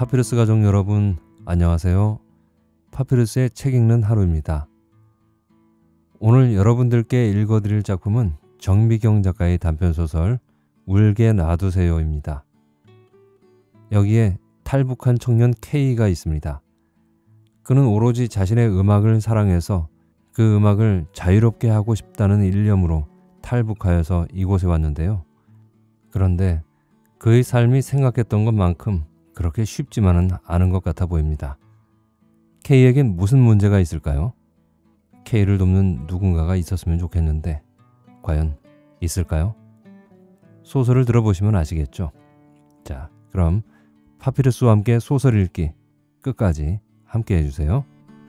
파피루스 가족 여러분, 안녕하세요. 파피루스의 책 읽는 하루입니다. 오늘 여러분들께 읽어드릴 작품은 정미경 작가의 단편소설 울게 놔두세요입니다. 여기에 탈북한 청년 K가 있습니다. 그는 오로지 자신의 음악을 사랑해서 그 음악을 자유롭게 하고 싶다는 일념으로 탈북하여서 이곳에 왔는데요. 그런데 그의 삶이 생각했던 것만큼 그렇게 쉽지만은 않은 것 같아 보입니다. K에겐 무슨 문제가 있을까요? K를 돕는 누군가가 있었으면 좋겠는데 과연 있을까요? 소설을 들어보시면 아시겠죠? 자, 그럼 파피루스와 함께 소설 읽기 끝까지 함께 해주세요.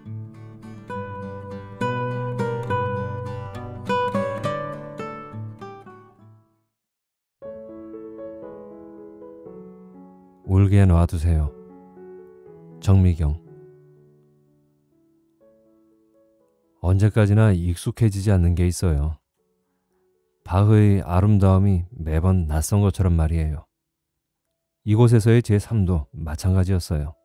울게 놔두세요. 정미경. 언제까지나 익숙해지지 않는 게 있어요. 바흐의 아름다움이 매번 낯선 것처럼 말이에요. 이곳에서의 제 삶도 마찬가지였어요.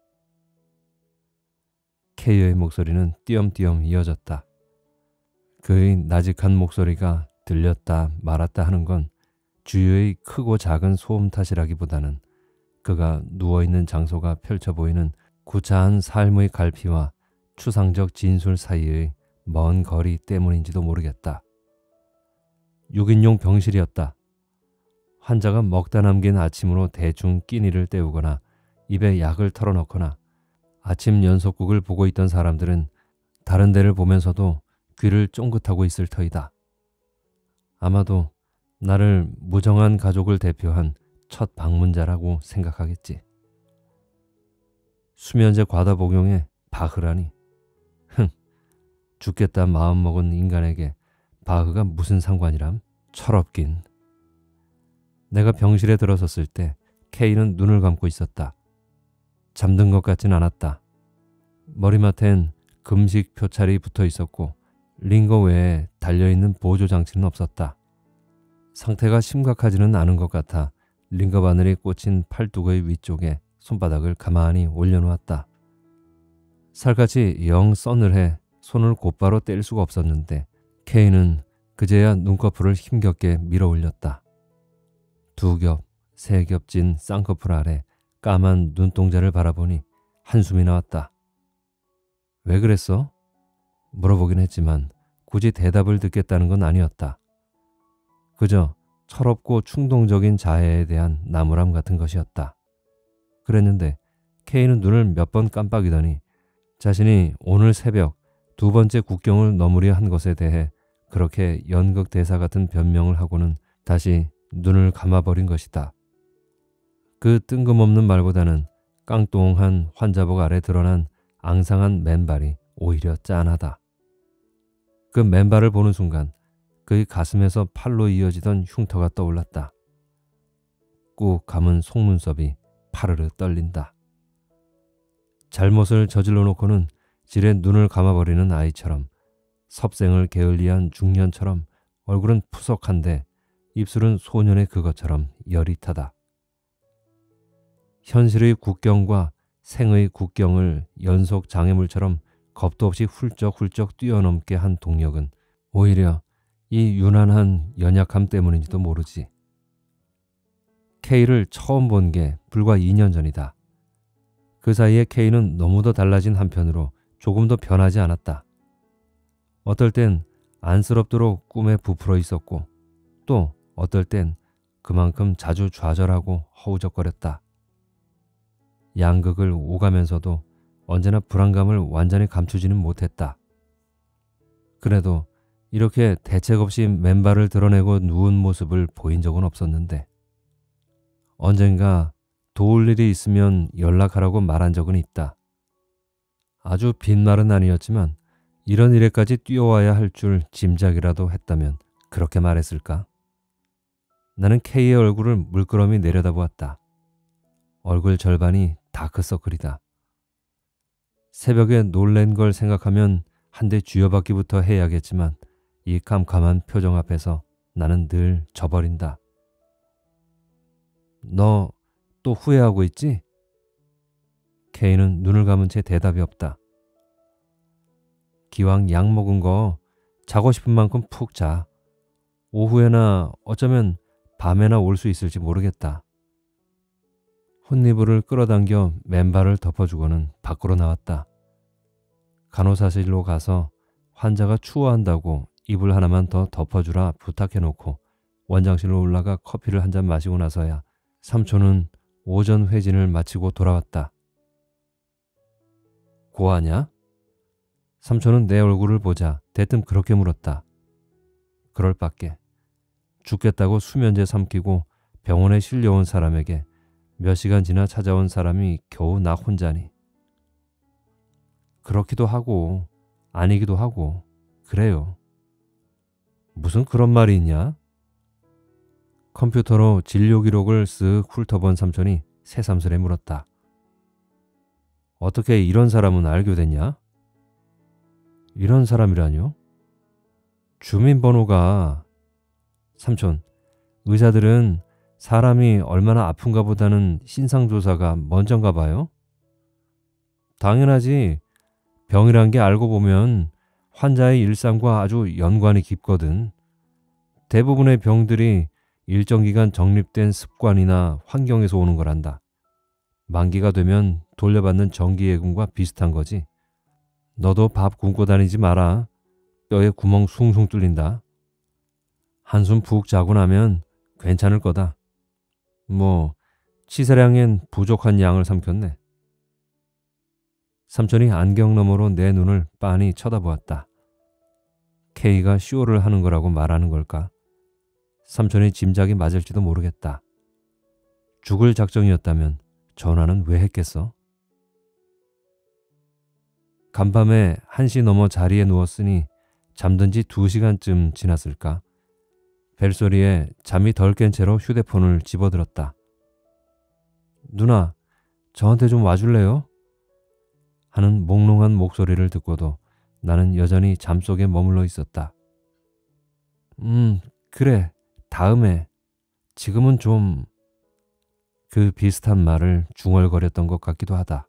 K의 목소리는 띄엄띄엄 이어졌다. 그의 나직한 목소리가 들렸다 말았다 하는 건 주위의 크고 작은 소음 탓이라기보다는 그가 누워있는 장소가 펼쳐 보이는 구차한 삶의 갈피와 추상적 진술 사이의 먼 거리 때문인지도 모르겠다. 6인용 병실이었다. 환자가 먹다 남긴 아침으로 대충 끼니를 때우거나 입에 약을 털어넣거나 아침 연속극을 보고 있던 사람들은 다른 데를 보면서도 귀를 쫑긋하고 있을 터이다. 아마도 나를 무정한 가족을 대표한 첫 방문자라고 생각하겠지. 수면제 과다 복용에 바흐라니. 죽겠다 마음먹은 인간에게 바흐가 무슨 상관이람? 철없긴. 내가 병실에 들어섰을 때 K는 눈을 감고 있었다. 잠든 것 같진 않았다. 머리맡엔 금식 표찰이 붙어 있었고 링거 외에 달려있는 보조장치는 없었다. 상태가 심각하지는 않은 것 같아 링거 바늘이 꽂힌 팔뚝의 위쪽에 손바닥을 가만히 올려놓았다. 살갗이 영 서늘해 손을 곧바로 뗄 수가 없었는데 K는 그제야 눈꺼풀을 힘겹게 밀어 올렸다. 2겹, 3겹 진 쌍꺼풀 아래 까만 눈동자를 바라보니 한숨이 나왔다. 왜 그랬어? 물어보긴 했지만 굳이 대답을 듣겠다는 건 아니었다. 그저 철없고 충동적인 자해에 대한 나무람 같은 것이었다. 그랬는데 K는 눈을 몇 번 깜빡이더니 자신이 오늘 새벽 2번째 국경을 넘으려 한 것에 대해 그렇게 연극 대사 같은 변명을 하고는 다시 눈을 감아버린 것이다. 그 뜬금없는 말보다는 깡뚱한 환자복 아래 드러난 앙상한 맨발이 오히려 짠하다. 그 맨발을 보는 순간 그의 가슴에서 팔로 이어지던 흉터가 떠올랐다. 꾹 감은 속눈썹이 파르르 떨린다. 잘못을 저질러 놓고는 지레 눈을 감아버리는 아이처럼 섭생을 게을리한 중년처럼 얼굴은 푸석한데 입술은 소년의 그것처럼 여릿하다. 현실의 국경과 생의 국경을 연속 장애물처럼 겁도 없이 훌쩍훌쩍 뛰어넘게 한 동력은 오히려 이 유난한 연약함 때문인지도 모르지. K를 처음 본 게 불과 2년 전이다. 그 사이에 K는 너무도 달라진 한편으로 조금 더 변하지 않았다. 어떨 땐 안쓰럽도록 꿈에 부풀어 있었고 또 어떨 땐 그만큼 자주 좌절하고 허우적거렸다. 양극을 오가면서도 언제나 불안감을 완전히 감추지는 못했다. 그래도 이렇게 대책 없이 맨발을 드러내고 누운 모습을 보인 적은 없었는데 언젠가 도울 일이 있으면 연락하라고 말한 적은 있다. 아주 빈말은 아니었지만 이런 일에까지 뛰어와야 할 줄 짐작이라도 했다면 그렇게 말했을까? 나는 K의 얼굴을 물끄러미 내려다보았다. 얼굴 절반이 다크서클이다. 새벽에 놀란 걸 생각하면 한 대 쥐어박기부터 해야겠지만 이 캄캄한 표정 앞에서 나는 늘 져버린다. 너 또 후회하고 있지? K는 눈을 감은 채 대답이 없다. 기왕 약 먹은 거 자고 싶은 만큼 푹 자. 오후에나 어쩌면 밤에나 올 수 있을지 모르겠다. 혼니부를 끌어당겨 맨발을 덮어주고는 밖으로 나왔다. 간호사실로 가서 환자가 추워한다고 이불 하나만 더 덮어주라 부탁해놓고 원장실로 올라가 커피를 한 잔 마시고 나서야 삼촌은 오전 회진을 마치고 돌아왔다. 고하냐? 삼촌은 내 얼굴을 보자 대뜸 그렇게 물었다. 그럴 밖에. 죽겠다고 수면제 삼키고 병원에 실려온 사람에게 몇 시간 지나 찾아온 사람이 겨우 나 혼자니. 그렇기도 하고 아니기도 하고 그래요. 무슨 그런 말이 있냐? 컴퓨터로 진료 기록을 쓱 훑어본 삼촌이 새삼스레 물었다. 어떻게 이런 사람은 알게 됐냐? 이런 사람이라뇨? 주민번호가... 삼촌, 의사들은 사람이 얼마나 아픈가 보다는 신상조사가 먼저인가 봐요? 당연하지. 병이란 게 알고 보면 환자의 일상과 아주 연관이 깊거든. 대부분의 병들이 일정 기간 정립된 습관이나 환경에서 오는 거란다. 만기가 되면 돌려받는 정기예금과 비슷한 거지. 너도 밥 굶고 다니지 마라. 뼈에 구멍 숭숭 뚫린다. 한숨 푹 자고 나면 괜찮을 거다. 뭐 치사량엔 부족한 양을 삼켰네. 삼촌이 안경 너머로 내 눈을 빤히 쳐다보았다. K가 쇼를 하는 거라고 말하는 걸까? 삼촌의 짐작이 맞을지도 모르겠다. 죽을 작정이었다면 전화는 왜 했겠어? 간밤에 1시 넘어 자리에 누웠으니 잠든 지 2시간쯤 지났을까? 벨소리에 잠이 덜 깬 채로 휴대폰을 집어들었다. 누나, 저한테 좀 와줄래요? 하는 몽롱한 목소리를 듣고도 나는 여전히 잠속에 머물러 있었다. 그래, 다음에. 지금은 좀... 그 비슷한 말을 중얼거렸던 것 같기도 하다.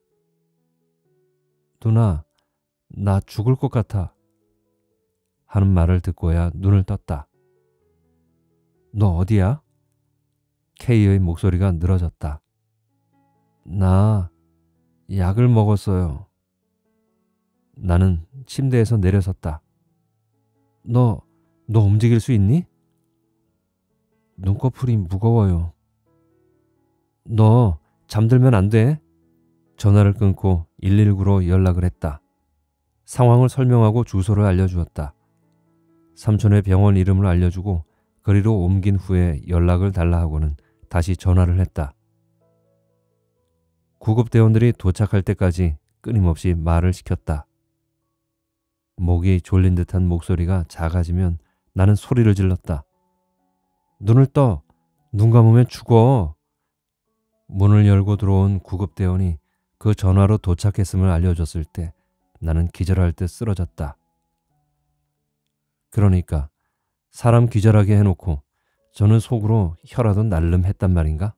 누나, 나 죽을 것 같아. 하는 말을 듣고야 눈을 떴다. 너 어디야? K의 목소리가 늘어졌다. 나 약을 먹었어요. 나는 침대에서 내려섰다. 너 움직일 수 있니? 눈꺼풀이 무거워요. 너 잠들면 안 돼. 전화를 끊고 119로 연락을 했다. 상황을 설명하고 주소를 알려주었다. 삼촌의 병원 이름을 알려주고 거리로 옮긴 후에 연락을 달라 하고는 다시 전화를 했다. 구급대원들이 도착할 때까지 끊임없이 말을 시켰다. 목이 졸린 듯한 목소리가 작아지면 나는 소리를 질렀다. 눈을 떠! 눈 감으면 죽어! 문을 열고 들어온 구급대원이 그 전화로 도착했음을 알려줬을 때 나는 기절할 듯 쓰러졌다. 그러니까 사람 기절하게 해놓고 저는 속으로 혀라도 날름했단 말인가?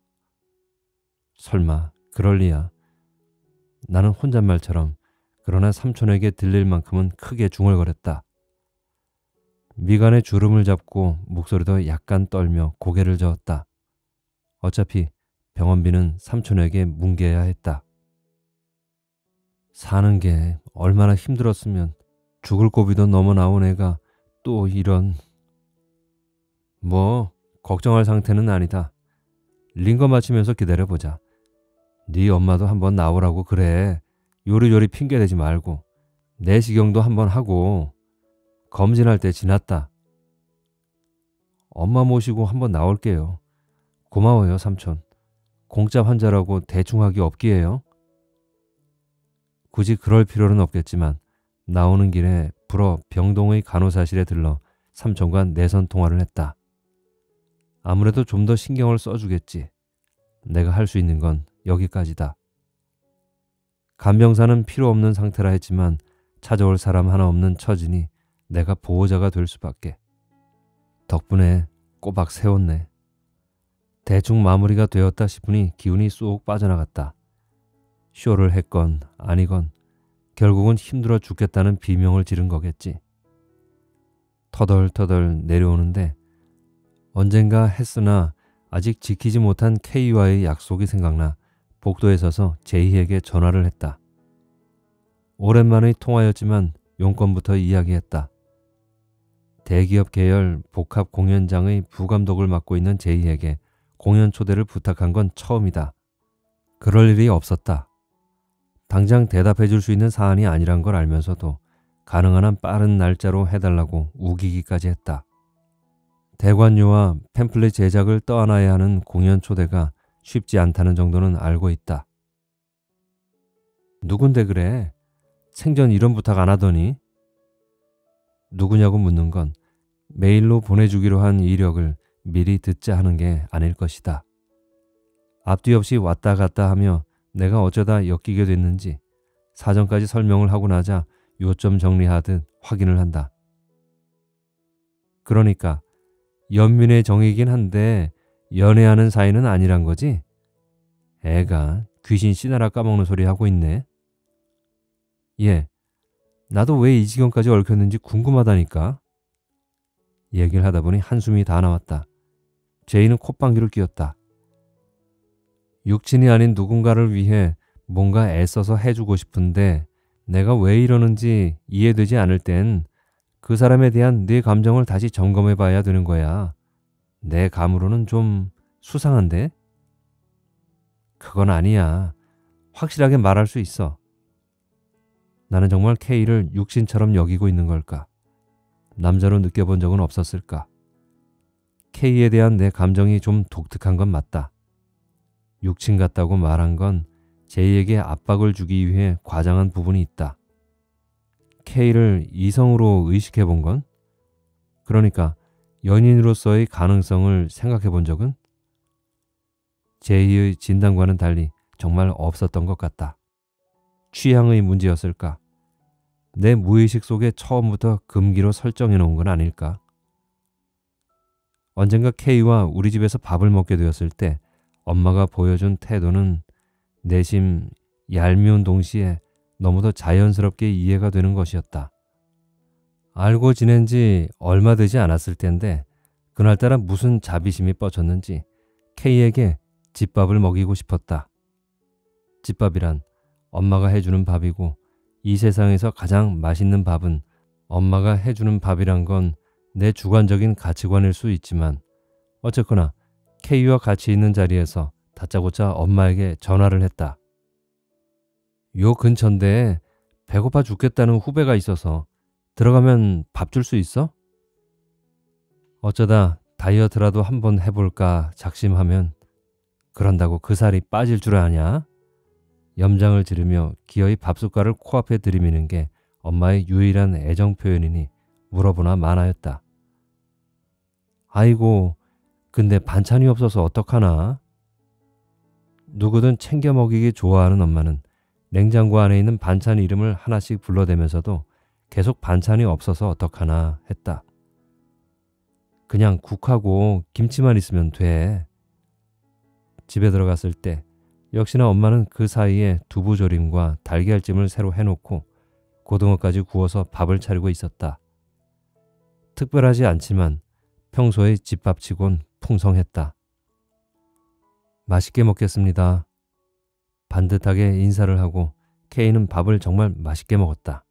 설마 그럴 리야. 나는 혼잣말처럼 그러나 삼촌에게 들릴 만큼은 크게 중얼거렸다. 미간에 주름을 잡고 목소리도 약간 떨며 고개를 저었다. 어차피 병원비는 삼촌에게 뭉개야 했다. 사는 게 얼마나 힘들었으면 죽을 고비도 넘어 나온 애가 또 이런... 뭐 걱정할 상태는 아니다. 링거 맞추면서 기다려보자. 네 엄마도 한번 나오라고 그래. 요리조리 핑계대지 말고. 내시경도 한번 하고. 검진할 때 지났다. 엄마 모시고 한번 나올게요. 고마워요 삼촌. 공짜 환자라고 대충 하기 없기에요. 굳이 그럴 필요는 없겠지만 나오는 길에 불어 병동의 간호사실에 들러 삼촌과 내선 통화를 했다. 아무래도 좀 더 신경을 써주겠지. 내가 할 수 있는 건 여기까지다. 간병사는 필요 없는 상태라 했지만 찾아올 사람 하나 없는 처지니 내가 보호자가 될 수밖에. 덕분에 꼬박 세웠네. 대충 마무리가 되었다 싶으니 기운이 쏙 빠져나갔다. 쇼를 했건 아니건 결국은 힘들어 죽겠다는 비명을 지른 거겠지. 터덜터덜 내려오는데 언젠가 했으나 아직 지키지 못한 K와의 약속이 생각나 복도에 서서 제이에게 전화를 했다. 오랜만의 통화였지만 용건부터 이야기했다. 대기업 계열 복합 공연장의 부감독을 맡고 있는 제이에게 공연 초대를 부탁한 건 처음이다. 그럴 일이 없었다. 당장 대답해 줄 수 있는 사안이 아니란 걸 알면서도 가능한 한 빠른 날짜로 해달라고 우기기까지 했다. 대관료와 팸플릿 제작을 떠안아야 하는 공연 초대가 쉽지 않다는 정도는 알고 있다. 누군데 그래? 생전 이런 부탁 안 하더니? 누구냐고 묻는 건 메일로 보내주기로 한 이력을 미리 듣자 하는 게 아닐 것이다. 앞뒤 없이 왔다 갔다 하며 내가 어쩌다 엮이게 됐는지 사정까지 설명을 하고 나자 요점 정리하듯 확인을 한다. 그러니까 연민의 정이긴 한데 연애하는 사이는 아니란 거지? 애가 귀신 씨나라 까먹는 소리 하고 있네. 예, 나도 왜 이 지경까지 얽혔는지 궁금하다니까. 얘기를 하다 보니 한숨이 다 나왔다. 제이는 콧방귀를 뀌었다. 육친이 아닌 누군가를 위해 뭔가 애써서 해주고 싶은데 내가 왜 이러는지 이해되지 않을 땐 그 사람에 대한 네 감정을 다시 점검해 봐야 되는 거야. 내 감으로는 좀 수상한데? 그건 아니야. 확실하게 말할 수 있어. 나는 정말 K를 육신처럼 여기고 있는 걸까? 남자로 느껴본 적은 없었을까? K에 대한 내 감정이 좀 독특한 건 맞다. 육친 같다고 말한 건 제이에게 압박을 주기 위해 과장한 부분이 있다. K를 이성으로 의식해 본 건? 그러니까 연인으로서의 가능성을 생각해 본 적은? 제이의 진단과는 달리 정말 없었던 것 같다. 취향의 문제였을까? 내 무의식 속에 처음부터 금기로 설정해 놓은 건 아닐까? 언젠가 K와 우리 집에서 밥을 먹게 되었을 때 엄마가 보여준 태도는 내심 얄미운 동시에 너무도 자연스럽게 이해가 되는 것이었다. 알고 지낸 지 얼마 되지 않았을 텐데 그날따라 무슨 자비심이 뻗쳤는지 K에게 집밥을 먹이고 싶었다. 집밥이란 엄마가 해주는 밥이고 이 세상에서 가장 맛있는 밥은 엄마가 해주는 밥이란 건 내 주관적인 가치관일 수 있지만 어쨌거나 K와 같이 있는 자리에서 다짜고짜 엄마에게 전화를 했다. 요 근처인데 배고파 죽겠다는 후배가 있어서 들어가면 밥 줄 수 있어? 어쩌다 다이어트라도 한번 해볼까 작심하면 그런다고 그 살이 빠질 줄 아냐? 염장을 지르며 기어이 밥숟갈을 코앞에 들이미는 게 엄마의 유일한 애정 표현이니 물어보나 마나였다. 아이고, 근데 반찬이 없어서 어떡하나? 누구든 챙겨 먹이기 좋아하는 엄마는 냉장고 안에 있는 반찬 이름을 하나씩 불러대면서도 계속 반찬이 없어서 어떡하나 했다. 그냥 국하고 김치만 있으면 돼. 집에 들어갔을 때 역시나 엄마는 그 사이에 두부조림과 달걀찜을 새로 해놓고 고등어까지 구워서 밥을 차리고 있었다. 특별하지 않지만 평소의 집밥치곤 풍성했다. 맛있게 먹겠습니다. 반듯하게 인사를 하고 K는 밥을 정말 맛있게 먹었다.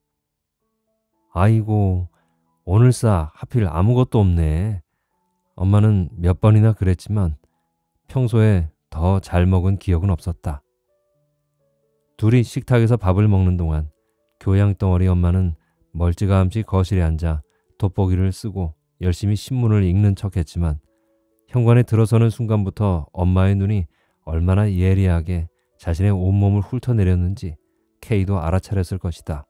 아이고, 오늘싸 하필 아무것도 없네. 엄마는 몇 번이나 그랬지만 평소에 더 잘 먹은 기억은 없었다. 둘이 식탁에서 밥을 먹는 동안 교양덩어리 엄마는 멀찌감치 거실에 앉아 돋보기를 쓰고 열심히 신문을 읽는 척했지만 현관에 들어서는 순간부터 엄마의 눈이 얼마나 예리하게 자신의 온몸을 훑어내렸는지 K도 알아차렸을 것이다.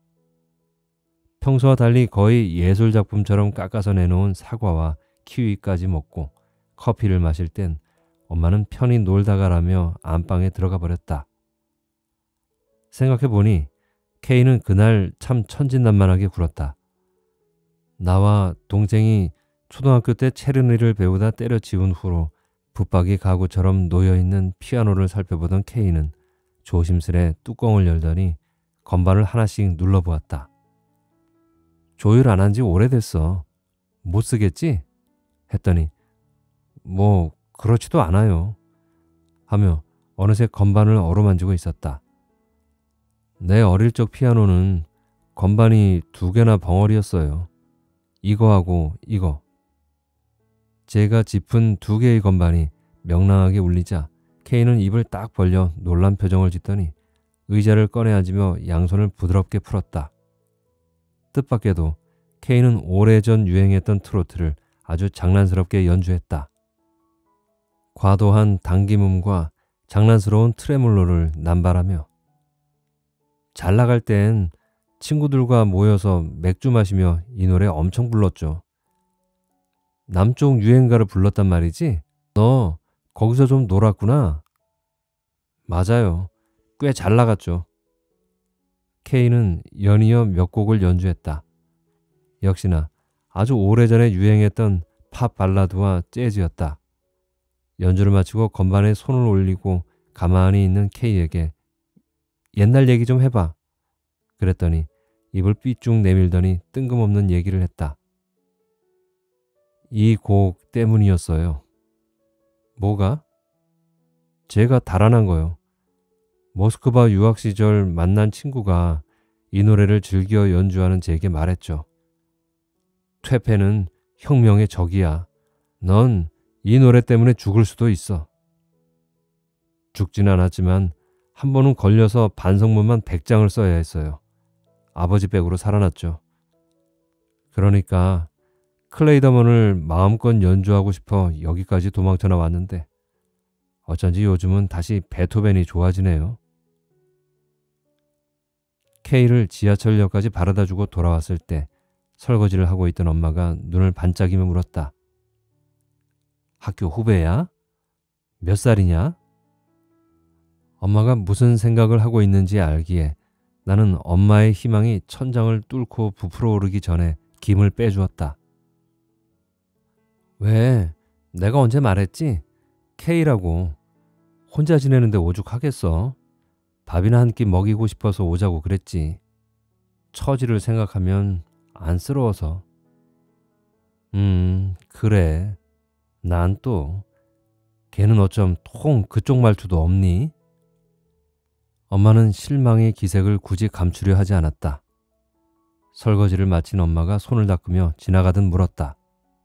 평소와 달리 거의 예술작품처럼 깎아서 내놓은 사과와 키위까지 먹고 커피를 마실 땐 엄마는 편히 놀다 가라며 안방에 들어가 버렸다. 생각해보니 K는 그날 참 천진난만하게 굴었다. 나와 동생이 초등학교 때 체르니를 배우다 때려치운 후로 붙박이 가구처럼 놓여있는 피아노를 살펴보던 K는 조심스레 뚜껑을 열더니 건반을 하나씩 눌러보았다. 조율 안 한 지 오래됐어. 못 쓰겠지? 했더니 뭐 그렇지도 않아요. 하며 어느새 건반을 어루만지고 있었다. 내 어릴 적 피아노는 건반이 2개나 벙어리였어요. 이거하고 이거. 제가 짚은 2개의 건반이 명랑하게 울리자 K는 입을 딱 벌려 놀란 표정을 짓더니 의자를 꺼내 앉으며 양손을 부드럽게 풀었다. 뜻밖에도 K는 오래전 유행했던 트로트를 아주 장난스럽게 연주했다. 과도한 당김음과 장난스러운 트레몰로를 남발하며 잘 나갈 땐 친구들과 모여서 맥주 마시며 이 노래 엄청 불렀죠. 남쪽 유행가를 불렀단 말이지? 너 거기서 좀 놀았구나. 맞아요. 꽤 잘 나갔죠. K는 연이어 몇 곡을 연주했다. 역시나 아주 오래전에 유행했던 팝 발라드와 재즈였다. 연주를 마치고 건반에 손을 올리고 가만히 있는 K에게 옛날 얘기 좀 해봐. 그랬더니 입을 삐쭉 내밀더니 뜬금없는 얘기를 했다. 이 곡 때문이었어요. 뭐가? 제가 달아난 거요. 모스크바 유학 시절 만난 친구가 이 노래를 즐겨 연주하는 제게 말했죠. 퇴폐는 혁명의 적이야. 넌 이 노래 때문에 죽을 수도 있어. 죽진 않았지만 한 번은 걸려서 반성문만 100장을 써야 했어요. 아버지 백으로 살아났죠. 그러니까 클레이더먼을 마음껏 연주하고 싶어 여기까지 도망쳐 나왔는데 어쩐지 요즘은 다시 베토벤이 좋아지네요. K를 지하철역까지 바라다 주고 돌아왔을 때 설거지를 하고 있던 엄마가 눈을 반짝이며 물었다. 학교 후배야? 몇 살이냐? 엄마가 무슨 생각을 하고 있는지 알기에 나는 엄마의 희망이 천장을 뚫고 부풀어 오르기 전에 김을 빼주었다. 왜? 내가 언제 말했지? K라고. 혼자 지내는데 오죽하겠어? 밥이나 한 끼 먹이고 싶어서 오자고 그랬지. 처지를 생각하면 안쓰러워서. 그래. 난 또 걔는 어쩜 통 그쪽 말투도 없니? 엄마는 실망의 기색을 굳이 감추려 하지 않았다. 설거지를 마친 엄마가 손을 닦으며 지나가듯 물었다.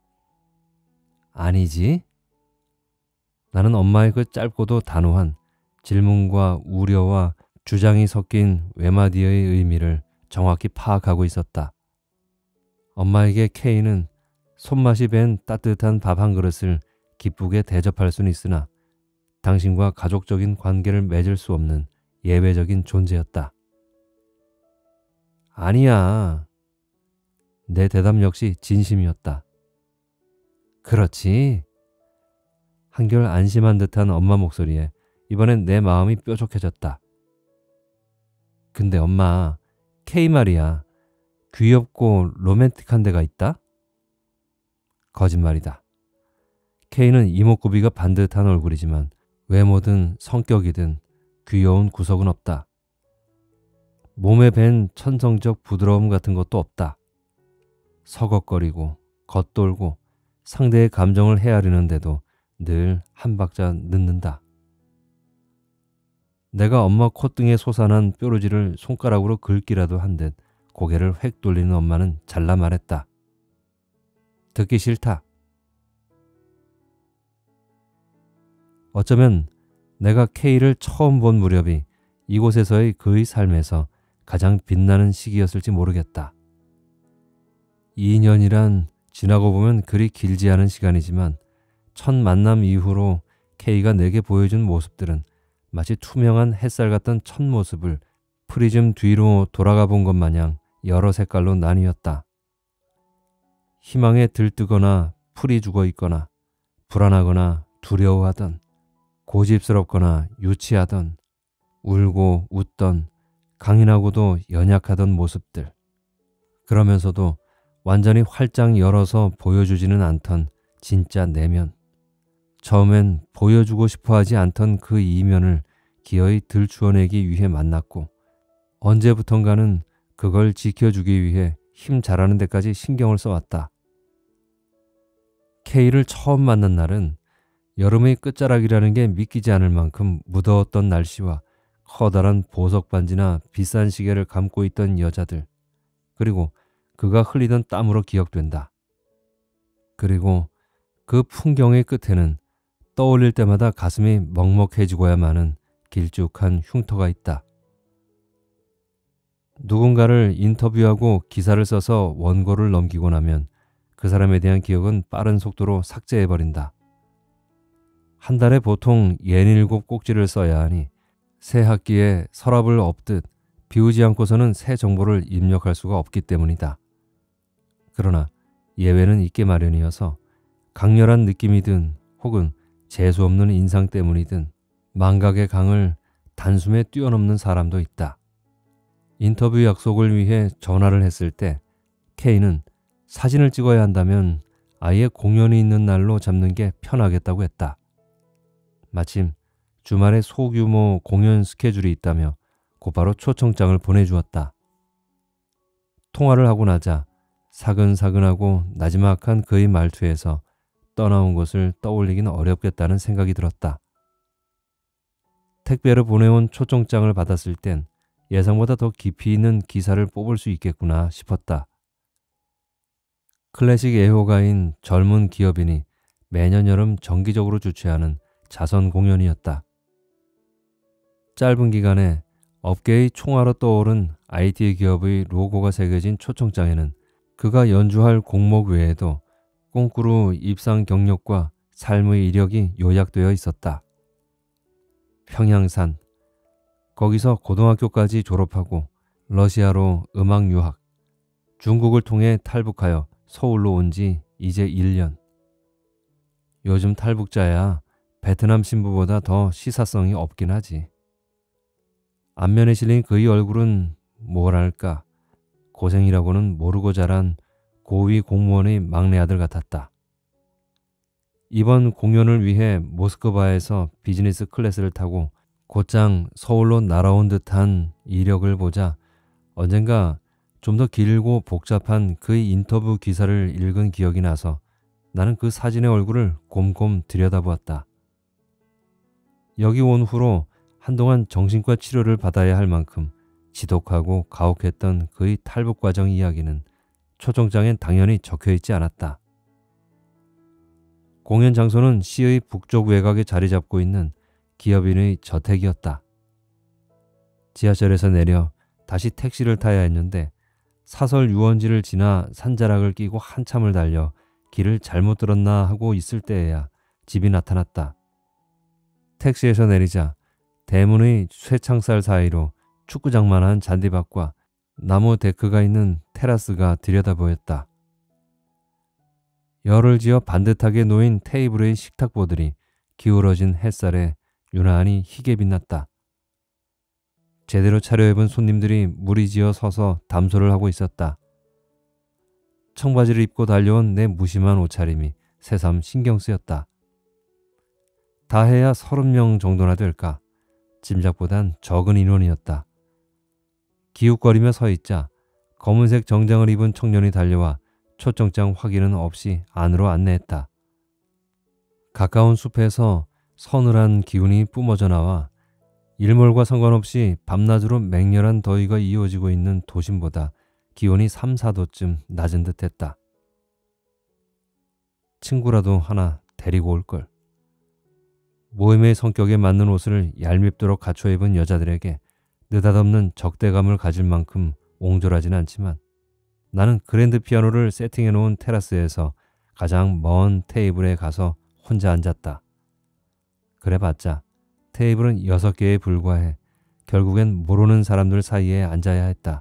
아니지? 나는 엄마의 그 짧고도 단호한 질문과 우려와 주장이 섞인 외마디의 의미를 정확히 파악하고 있었다. 엄마에게 K는 손맛이 밴 따뜻한 밥 한 그릇을 기쁘게 대접할 수는 있으나 당신과 가족적인 관계를 맺을 수 없는 예외적인 존재였다. 아니야. 내 대답 역시 진심이었다. 그렇지. 한결 안심한 듯한 엄마 목소리에 이번엔 내 마음이 뾰족해졌다. 근데 엄마, K 말이야. 귀엽고 로맨틱한 데가 있다? 거짓말이다. K는 이목구비가 반듯한 얼굴이지만 외모든 성격이든 귀여운 구석은 없다. 몸에 밴 천성적 부드러움 같은 것도 없다. 서걱거리고 겉돌고 상대의 감정을 헤아리는데도 늘 한 박자 늦는다. 내가 엄마 콧등에 솟아난 뾰루지를 손가락으로 긁기라도 한 듯 고개를 획 돌리는 엄마는 잘라 말했다. 듣기 싫다. 어쩌면 내가 K를 처음 본 무렵이 이곳에서의 그의 삶에서 가장 빛나는 시기였을지 모르겠다. 2년이란 지나고 보면 그리 길지 않은 시간이지만 첫 만남 이후로 K가 내게 보여준 모습들은 마치 투명한 햇살 같던 첫 모습을 프리즘 뒤로 돌아가 본 것 마냥 여러 색깔로 나뉘었다. 희망에 들뜨거나 풀이 죽어 있거나 불안하거나 두려워하던 고집스럽거나 유치하던 울고 웃던 강인하고도 연약하던 모습들. 그러면서도 완전히 활짝 열어서 보여주지는 않던 진짜 내면. 처음엔 보여주고 싶어 하지 않던 그 이면을 기어이 들추어내기 위해 만났고 언제부턴가는 그걸 지켜주기 위해 힘 잘하는 데까지 신경을 써왔다. K를 처음 만난 날은 여름의 끝자락이라는 게 믿기지 않을 만큼 무더웠던 날씨와 커다란 보석 반지나 비싼 시계를 감고 있던 여자들, 그리고 그가 흘리던 땀으로 기억된다. 그리고 그 풍경의 끝에는 떠올릴 때마다 가슴이 먹먹해지고야 마는 길쭉한 흉터가 있다. 누군가를 인터뷰하고 기사를 써서 원고를 넘기고 나면 그 사람에 대한 기억은 빠른 속도로 삭제해버린다. 한 달에 보통 67꼭지를 써야 하니 새 학기에 서랍을 엎듯 비우지 않고서는 새 정보를 입력할 수가 없기 때문이다. 그러나 예외는 있게 마련이어서 강렬한 느낌이든 혹은 재수없는 인상 때문이든 망각의 강을 단숨에 뛰어넘는 사람도 있다. 인터뷰 약속을 위해 전화를 했을 때 K는 사진을 찍어야 한다면 아예 공연이 있는 날로 잡는 게 편하겠다고 했다. 마침 주말에 소규모 공연 스케줄이 있다며 곧바로 초청장을 보내주었다. 통화를 하고 나자 사근사근하고 나지막한 그의 말투에서 떠나온 것을 떠올리기는 어렵겠다는 생각이 들었다. 택배로 보내온 초청장을 받았을 땐 예상보다 더 깊이 있는 기사를 뽑을 수 있겠구나 싶었다. 클래식 애호가인 젊은 기업인이 매년 여름 정기적으로 주최하는 자선 공연이었다. 짧은 기간에 업계의 총화로 떠오른 IT 기업의 로고가 새겨진 초청장에는 그가 연주할 곡목 외에도 꼼꾸루 입상 경력과 삶의 이력이 요약되어 있었다. 평양산, 거기서 고등학교까지 졸업하고 러시아로 음악 유학, 중국을 통해 탈북하여 서울로 온 지 이제 1년. 요즘 탈북자야 베트남 신부보다 더 시사성이 없긴 하지. 안면에 실린 그의 얼굴은 뭐랄까 고생이라고는 모르고 자란 고위 공무원의 막내 아들 같았다. 이번 공연을 위해 모스크바에서 비즈니스 클래스를 타고 곧장 서울로 날아온 듯한 이력을 보자 언젠가 좀 더 길고 복잡한 그의 인터뷰 기사를 읽은 기억이 나서 나는 그 사진의 얼굴을 곰곰 들여다보았다. 여기 온 후로 한동안 정신과 치료를 받아야 할 만큼 지독하고 가혹했던 그의 탈북 과정 이야기는 초청장엔 당연히 적혀있지 않았다. 공연 장소는 시의 북쪽 외곽에 자리 잡고 있는 기업인의 저택이었다. 지하철에서 내려 다시 택시를 타야 했는데 사설 유원지를 지나 산자락을 끼고 한참을 달려 길을 잘못 들었나 하고 있을 때에야 집이 나타났다. 택시에서 내리자 대문의 쇠창살 사이로 축구장만한 잔디밭과 나무 데크가 있는 테라스가 들여다 보였다. 열을 지어 반듯하게 놓인 테이블의 식탁보들이 기울어진 햇살에 유난히 희게 빛났다. 제대로 차려입은 손님들이 무리지어 서서 담소를 하고 있었다. 청바지를 입고 달려온 내 무심한 옷차림이 새삼 신경 쓰였다. 다 해야 30명 정도나 될까. 짐작보단 적은 인원이었다. 기웃거리며 서 있자 검은색 정장을 입은 청년이 달려와 초청장 확인은 없이 안으로 안내했다. 가까운 숲에서 서늘한 기운이 뿜어져 나와 일몰과 상관없이 밤낮으로 맹렬한 더위가 이어지고 있는 도심보다 기온이 3, 4도쯤 낮은 듯했다. 친구라도 하나 데리고 올걸. 모임의 성격에 맞는 옷을 얄밉도록 갖춰 입은 여자들에게 느닷없는 적대감을 가질 만큼 옹졸하진 않지만 나는 그랜드 피아노를 세팅해 놓은 테라스에서 가장 먼 테이블에 가서 혼자 앉았다. 그래봤자 테이블은 6개에 불과해 결국엔 모르는 사람들 사이에 앉아야 했다.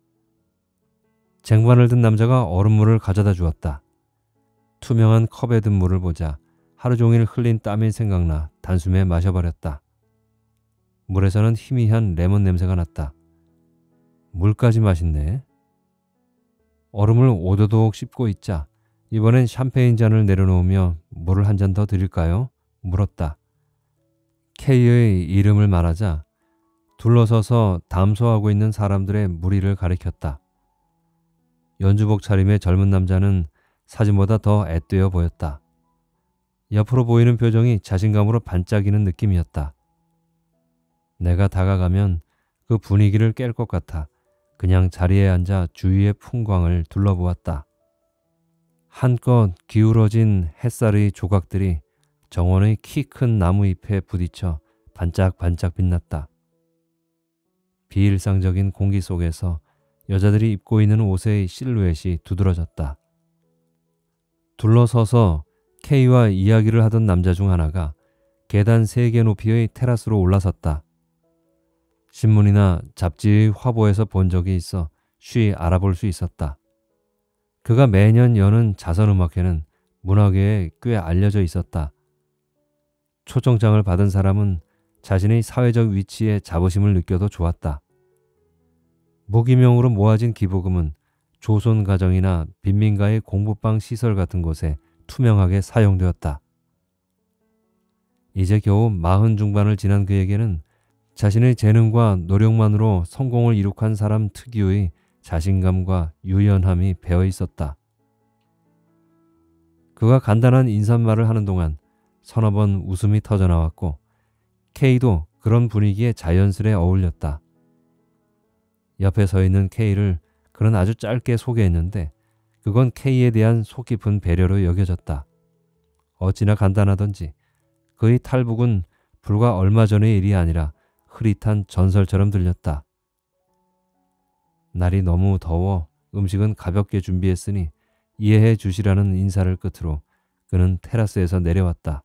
쟁반을 든 남자가 얼음물을 가져다 주었다. 투명한 컵에 든 물을 보자 하루 종일 흘린 땀이 생각나 단숨에 마셔버렸다. 물에서는 희미한 레몬 냄새가 났다. 물까지 맛있네. 얼음을 오도독 씹고 있자 이번엔 샴페인 잔을 내려놓으며 물을 한 잔 더 드릴까요? 물었다. K의 이름을 말하자 둘러서서 담소하고 있는 사람들의 무리를 가리켰다. 연주복 차림의 젊은 남자는 사진보다 더 앳되어 보였다. 옆으로 보이는 표정이 자신감으로 반짝이는 느낌이었다. 내가 다가가면 그 분위기를 깰 것 같아 그냥 자리에 앉아 주위의 풍광을 둘러보았다. 한껏 기울어진 햇살의 조각들이 정원의 키 큰 나무 잎에 부딪혀 반짝반짝 빛났다. 비일상적인 공기 속에서 여자들이 입고 있는 옷의 실루엣이 두드러졌다. 둘러서서 K와 이야기를 하던 남자 중 하나가 계단 3개 높이의 테라스로 올라섰다. 신문이나 잡지의 화보에서 본 적이 있어 쉬 알아볼 수 있었다. 그가 매년 여는 자선음악회는 문화계에 꽤 알려져 있었다. 초청장을 받은 사람은 자신의 사회적 위치에 자부심을 느껴도 좋았다. 무기명으로 모아진 기부금은 조선 가정이나 빈민가의 공부방 시설 같은 곳에 투명하게 사용되었다. 이제 겨우 40 중반을 지난 그에게는 자신의 재능과 노력만으로 성공을 이룩한 사람 특유의 자신감과 유연함이 배어 있었다. 그가 간단한 인사말을 하는 동안 서너 번 웃음이 터져나왔고 K도 그런 분위기에 자연스레 어울렸다. 옆에 서 있는 K를 그는 아주 짧게 소개했는데 그건 K에 대한 속 깊은 배려로 여겨졌다. 어찌나 간단하던지 그의 탈북은 불과 얼마 전의 일이 아니라 흐릿한 전설처럼 들렸다. 날이 너무 더워 음식은 가볍게 준비했으니 이해해 주시라는 인사를 끝으로 그는 테라스에서 내려왔다.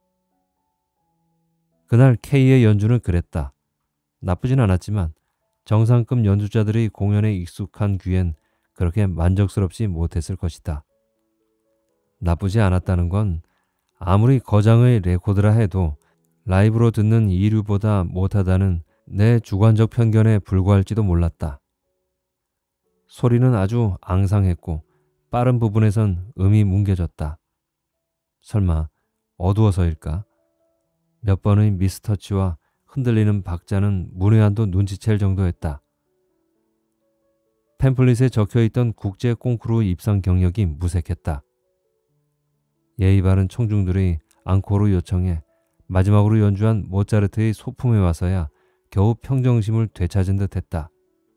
그날 K의 연주는 그랬다. 나쁘진 않았지만 정상급 연주자들의 공연에 익숙한 귀엔 그렇게 만족스럽지 못했을 것이다. 나쁘지 않았다는 건 아무리 거장의 레코드라 해도 라이브로 듣는 이류보다 못하다는 내 주관적 편견에 불과할지도 몰랐다. 소리는 아주 앙상했고 빠른 부분에선 음이 뭉개졌다. 설마 어두워서일까? 몇 번의 미스터치와 흔들리는 박자는 문외한도 눈치챌 정도였다. 팸플릿에 적혀있던 국제 콩쿠르 입상 경력이 무색했다. 예의 바른 청중들의 앙코르 요청에 마지막으로 연주한 모차르트의 소품에 와서야 겨우 평정심을 되찾은 듯 했다.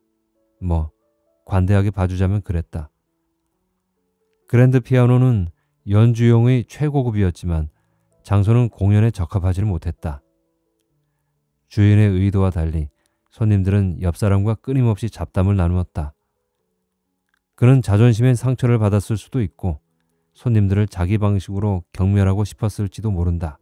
관대하게 봐주자면 그랬다. 그랜드 피아노는 연주용의 최고급이었지만 장소는 공연에 적합하지를 못했다. 주인의 의도와 달리 손님들은 옆 사람과 끊임없이 잡담을 나누었다. 그는 자존심에 상처를 받았을 수도 있고 손님들을 자기 방식으로 경멸하고 싶었을지도 모른다.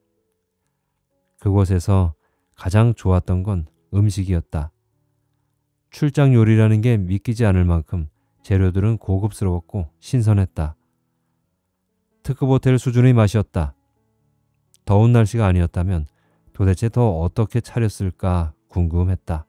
그곳에서 가장 좋았던 건 음식이었다. 출장 요리라는 게 믿기지 않을 만큼 재료들은 고급스러웠고 신선했다. 특급 호텔 수준의 맛이었다. 더운 날씨가 아니었다면 도대체 더 어떻게 차렸을까 궁금했다.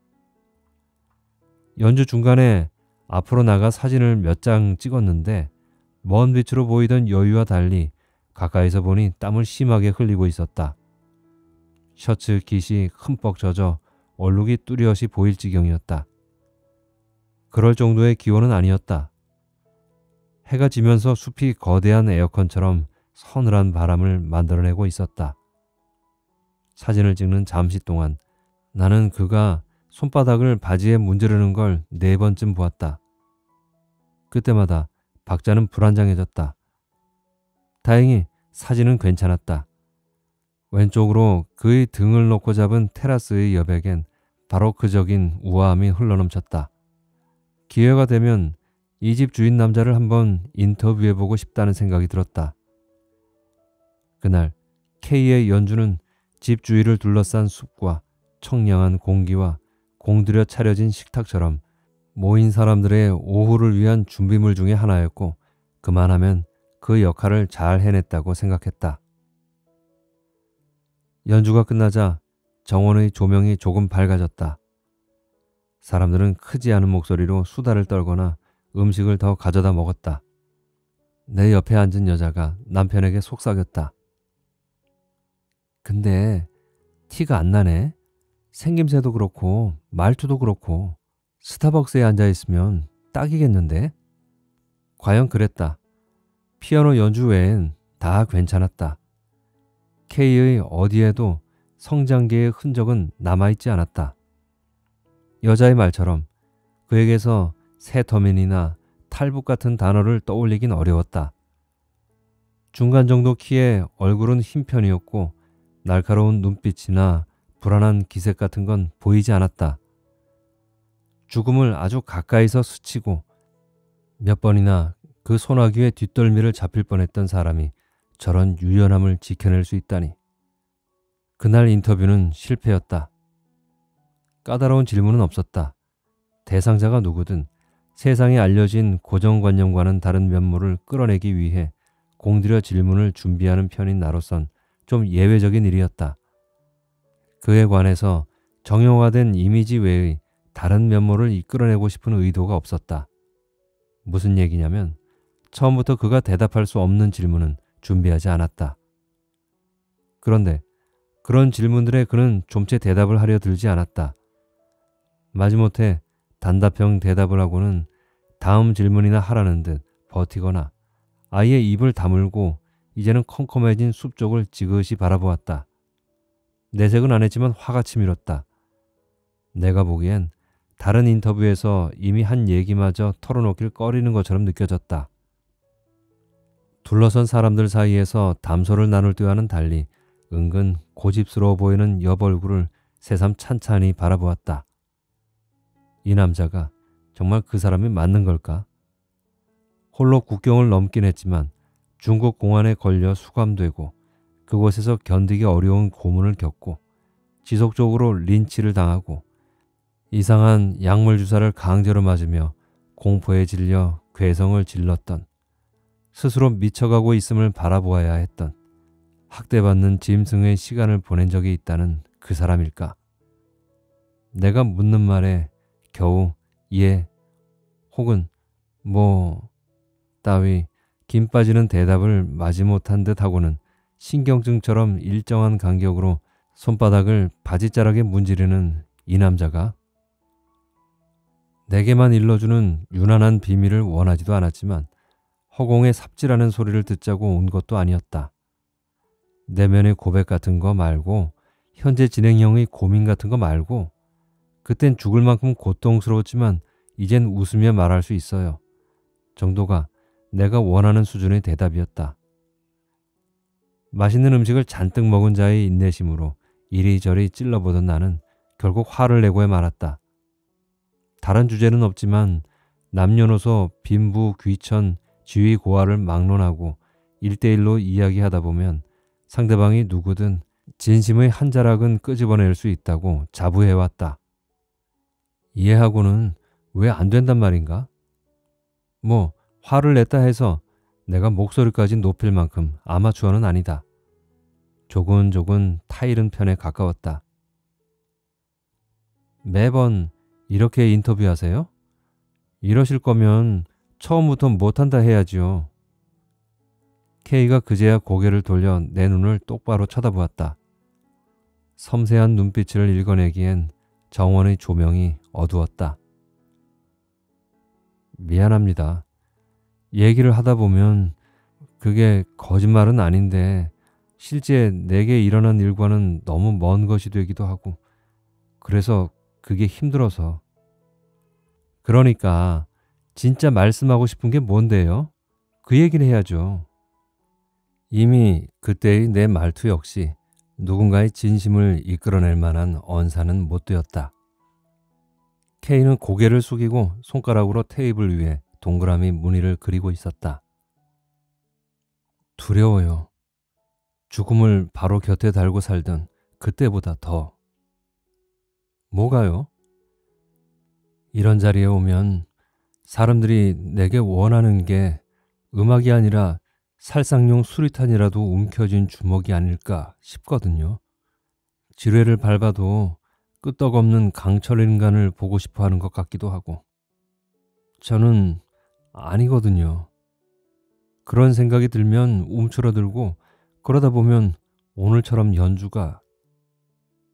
연주 중간에 앞으로 나가 사진을 몇 장 찍었는데 먼 빛으로 보이던 여유와 달리 가까이서 보니 땀을 심하게 흘리고 있었다. 셔츠 깃이 흠뻑 젖어 얼룩이 뚜렷이 보일 지경이었다. 그럴 정도의 기온은 아니었다. 해가 지면서 숲이 거대한 에어컨처럼 서늘한 바람을 만들어내고 있었다. 사진을 찍는 잠시 동안 나는 그가 손바닥을 바지에 문지르는 걸 4번쯤 보았다. 그때마다 박자는 불안정해졌다. 다행히 사진은 괜찮았다. 왼쪽으로 그의 등을 놓고 잡은 테라스의 여백엔 바로크적인 우아함이 흘러넘쳤다. 기회가 되면 이 집 주인 남자를 한번 인터뷰해보고 싶다는 생각이 들었다. 그날 K의 연주는 집 주위를 둘러싼 숲과 청량한 공기와 공들여 차려진 식탁처럼 모인 사람들의 오후를 위한 준비물 중에 하나였고 그만하면 그 역할을 잘 해냈다고 생각했다. 연주가 끝나자 정원의 조명이 조금 밝아졌다. 사람들은 크지 않은 목소리로 수다를 떨거나 음식을 더 가져다 먹었다. 내 옆에 앉은 여자가 남편에게 속삭였다. 근데 티가 안 나네. 생김새도 그렇고 말투도 그렇고 스타벅스에 앉아있으면 딱이겠는데? 과연 그랬다. 피아노 연주 외엔 다 괜찮았다. K의 어디에도 성장기의 흔적은 남아있지 않았다. 여자의 말처럼 그에게서 세터민이나 탈북 같은 단어를 떠올리긴 어려웠다. 중간 정도 키에 얼굴은 흰 편이었고 날카로운 눈빛이나 불안한 기색 같은 건 보이지 않았다. 죽음을 아주 가까이서 스치고 몇 번이나 그 소나기의 뒷덜미를 잡힐 뻔했던 사람이 저런 유연함을 지켜낼 수 있다니. 그날 인터뷰는 실패였다. 까다로운 질문은 없었다. 대상자가 누구든 세상에 알려진 고정관념과는 다른 면모를 끌어내기 위해 공들여 질문을 준비하는 편인 나로선 좀 예외적인 일이었다. 그에 관해서 정형화된 이미지 외의 다른 면모를 이끌어내고 싶은 의도가 없었다. 무슨 얘기냐면 처음부터 그가 대답할 수 없는 질문은 준비하지 않았다. 그런데 그런 질문들에 그는 좀채 대답을 하려 들지 않았다. 마지못해 단답형 대답을 하고는 다음 질문이나 하라는 듯 버티거나 아예 입을 다물고 이제는 컴컴해진 숲 쪽을 지그시 바라보았다. 내색은 안 했지만 화가 치밀었다. 내가 보기엔 다른 인터뷰에서 이미 한 얘기마저 털어놓길 꺼리는 것처럼 느껴졌다. 둘러선 사람들 사이에서 담소를 나눌 때와는 달리 은근 고집스러워 보이는 옆 얼굴을 새삼 찬찬히 바라보았다. 이 남자가 정말 그 사람이 맞는 걸까? 홀로 국경을 넘긴 했지만 중국 공안에 걸려 수감되고 그곳에서 견디기 어려운 고문을 겪고 지속적으로 린치를 당하고 이상한 약물 주사를 강제로 맞으며 공포에 질려 괴성을 질렀던, 스스로 미쳐가고 있음을 바라보아야 했던, 학대받는 짐승의 시간을 보낸 적이 있다는 그 사람일까? 내가 묻는 말에 겨우 예 혹은 뭐 따위 김 빠지는 대답을 마지못한 듯 하고는 신경증처럼 일정한 간격으로 손바닥을 바지자락에 문지르는 이 남자가 내게만 일러주는 유난한 비밀을 원하지도 않았지만 허공에 삽질하는 소리를 듣자고 온 것도 아니었다. 내면의 고백 같은 거 말고, 현재 진행형의 고민 같은 거 말고, 그땐 죽을 만큼 고통스러웠지만 이젠 웃으며 말할 수 있어요 정도가 내가 원하는 수준의 대답이었다. 맛있는 음식을 잔뜩 먹은 자의 인내심으로 이리저리 찔러보던 나는 결국 화를 내고야 말았다. 다른 주제는 없지만 남녀노소 빈부 귀천 지위 고하를 막론하고 1대1로 이야기하다 보면 상대방이 누구든 진심의 한 자락은 끄집어낼 수 있다고 자부해왔다. 이해하고는 왜 안 된단 말인가? 뭐 화를 냈다 해서 내가 목소리까지 높일 만큼 아마추어는 아니다. 조근조근 타이른 편에 가까웠다. 매번 이렇게 인터뷰하세요? 이러실 거면 처음부터 못한다 해야지요. K가 그제야 고개를 돌려 내 눈을 똑바로 쳐다보았다. 섬세한 눈빛을 읽어내기엔 정원의 조명이 어두웠다. 미안합니다. 얘기를 하다 보면 그게 거짓말은 아닌데 실제 내게 일어난 일과는 너무 먼 것이 되기도 하고 그래서 그게 힘들어서. 그러니까 진짜 말씀하고 싶은 게 뭔데요? 그 얘기를 해야죠. 이미 그때의 내 말투 역시 누군가의 진심을 이끌어낼 만한 언사는 못 되었다. K는 고개를 숙이고 손가락으로 테이블 위에 동그라미 무늬를 그리고 있었다. 두려워요. 죽음을 바로 곁에 달고 살던 그때보다 더. 뭐가요? 이런 자리에 오면 사람들이 내게 원하는 게 음악이 아니라 살상용 수리탄이라도 움켜쥔 주먹이 아닐까 싶거든요. 지뢰를 밟아도 끄떡없는 강철 인간을 보고 싶어 하는 것 같기도 하고. 저는 아니거든요. 그런 생각이 들면 움츠러들고 그러다 보면 오늘처럼 연주가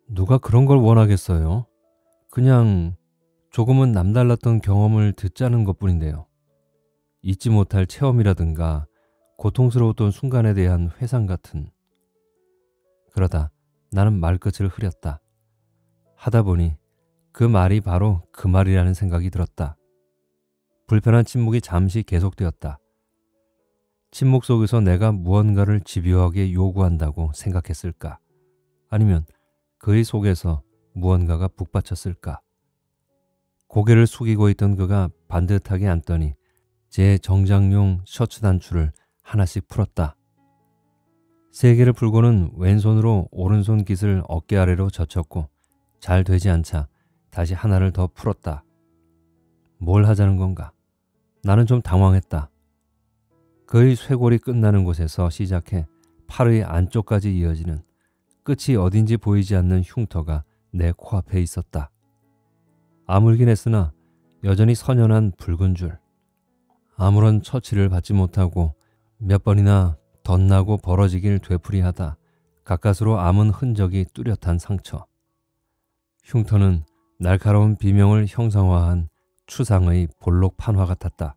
누가 그런 걸 원하겠어요? 그냥 조금은 남달랐던 경험을 듣자는 것뿐인데요. 잊지 못할 체험이라든가 고통스러웠던 순간에 대한 회상 같은. 그러다 나는 말끝을 흐렸다. 하다 보니 그 말이 바로 그 말이라는 생각이 들었다. 불편한 침묵이 잠시 계속되었다. 침묵 속에서 내가 무언가를 집요하게 요구한다고 생각했을까? 아니면 그의 속에서 무언가가 북받쳤을까? 고개를 숙이고 있던 그가 반듯하게 앉더니 제 정장용 셔츠 단추를 하나씩 풀었다. 세 개를 풀고는 왼손으로 오른손 깃을 어깨 아래로 젖혔고 잘 되지 않자 다시 하나를 더 풀었다. 뭘 하자는 건가? 나는 좀 당황했다. 그의 쇄골이 끝나는 곳에서 시작해 팔의 안쪽까지 이어지는 끝이 어딘지 보이지 않는 흉터가 내 코앞에 있었다. 아물긴 했으나 여전히 선연한 붉은 줄. 아무런 처치를 받지 못하고 몇 번이나 덧나고 벌어지길 되풀이하다 가까스로 아문 흔적이 뚜렷한 상처. 흉터는 날카로운 비명을 형상화한 추상의 볼록 판화 같았다.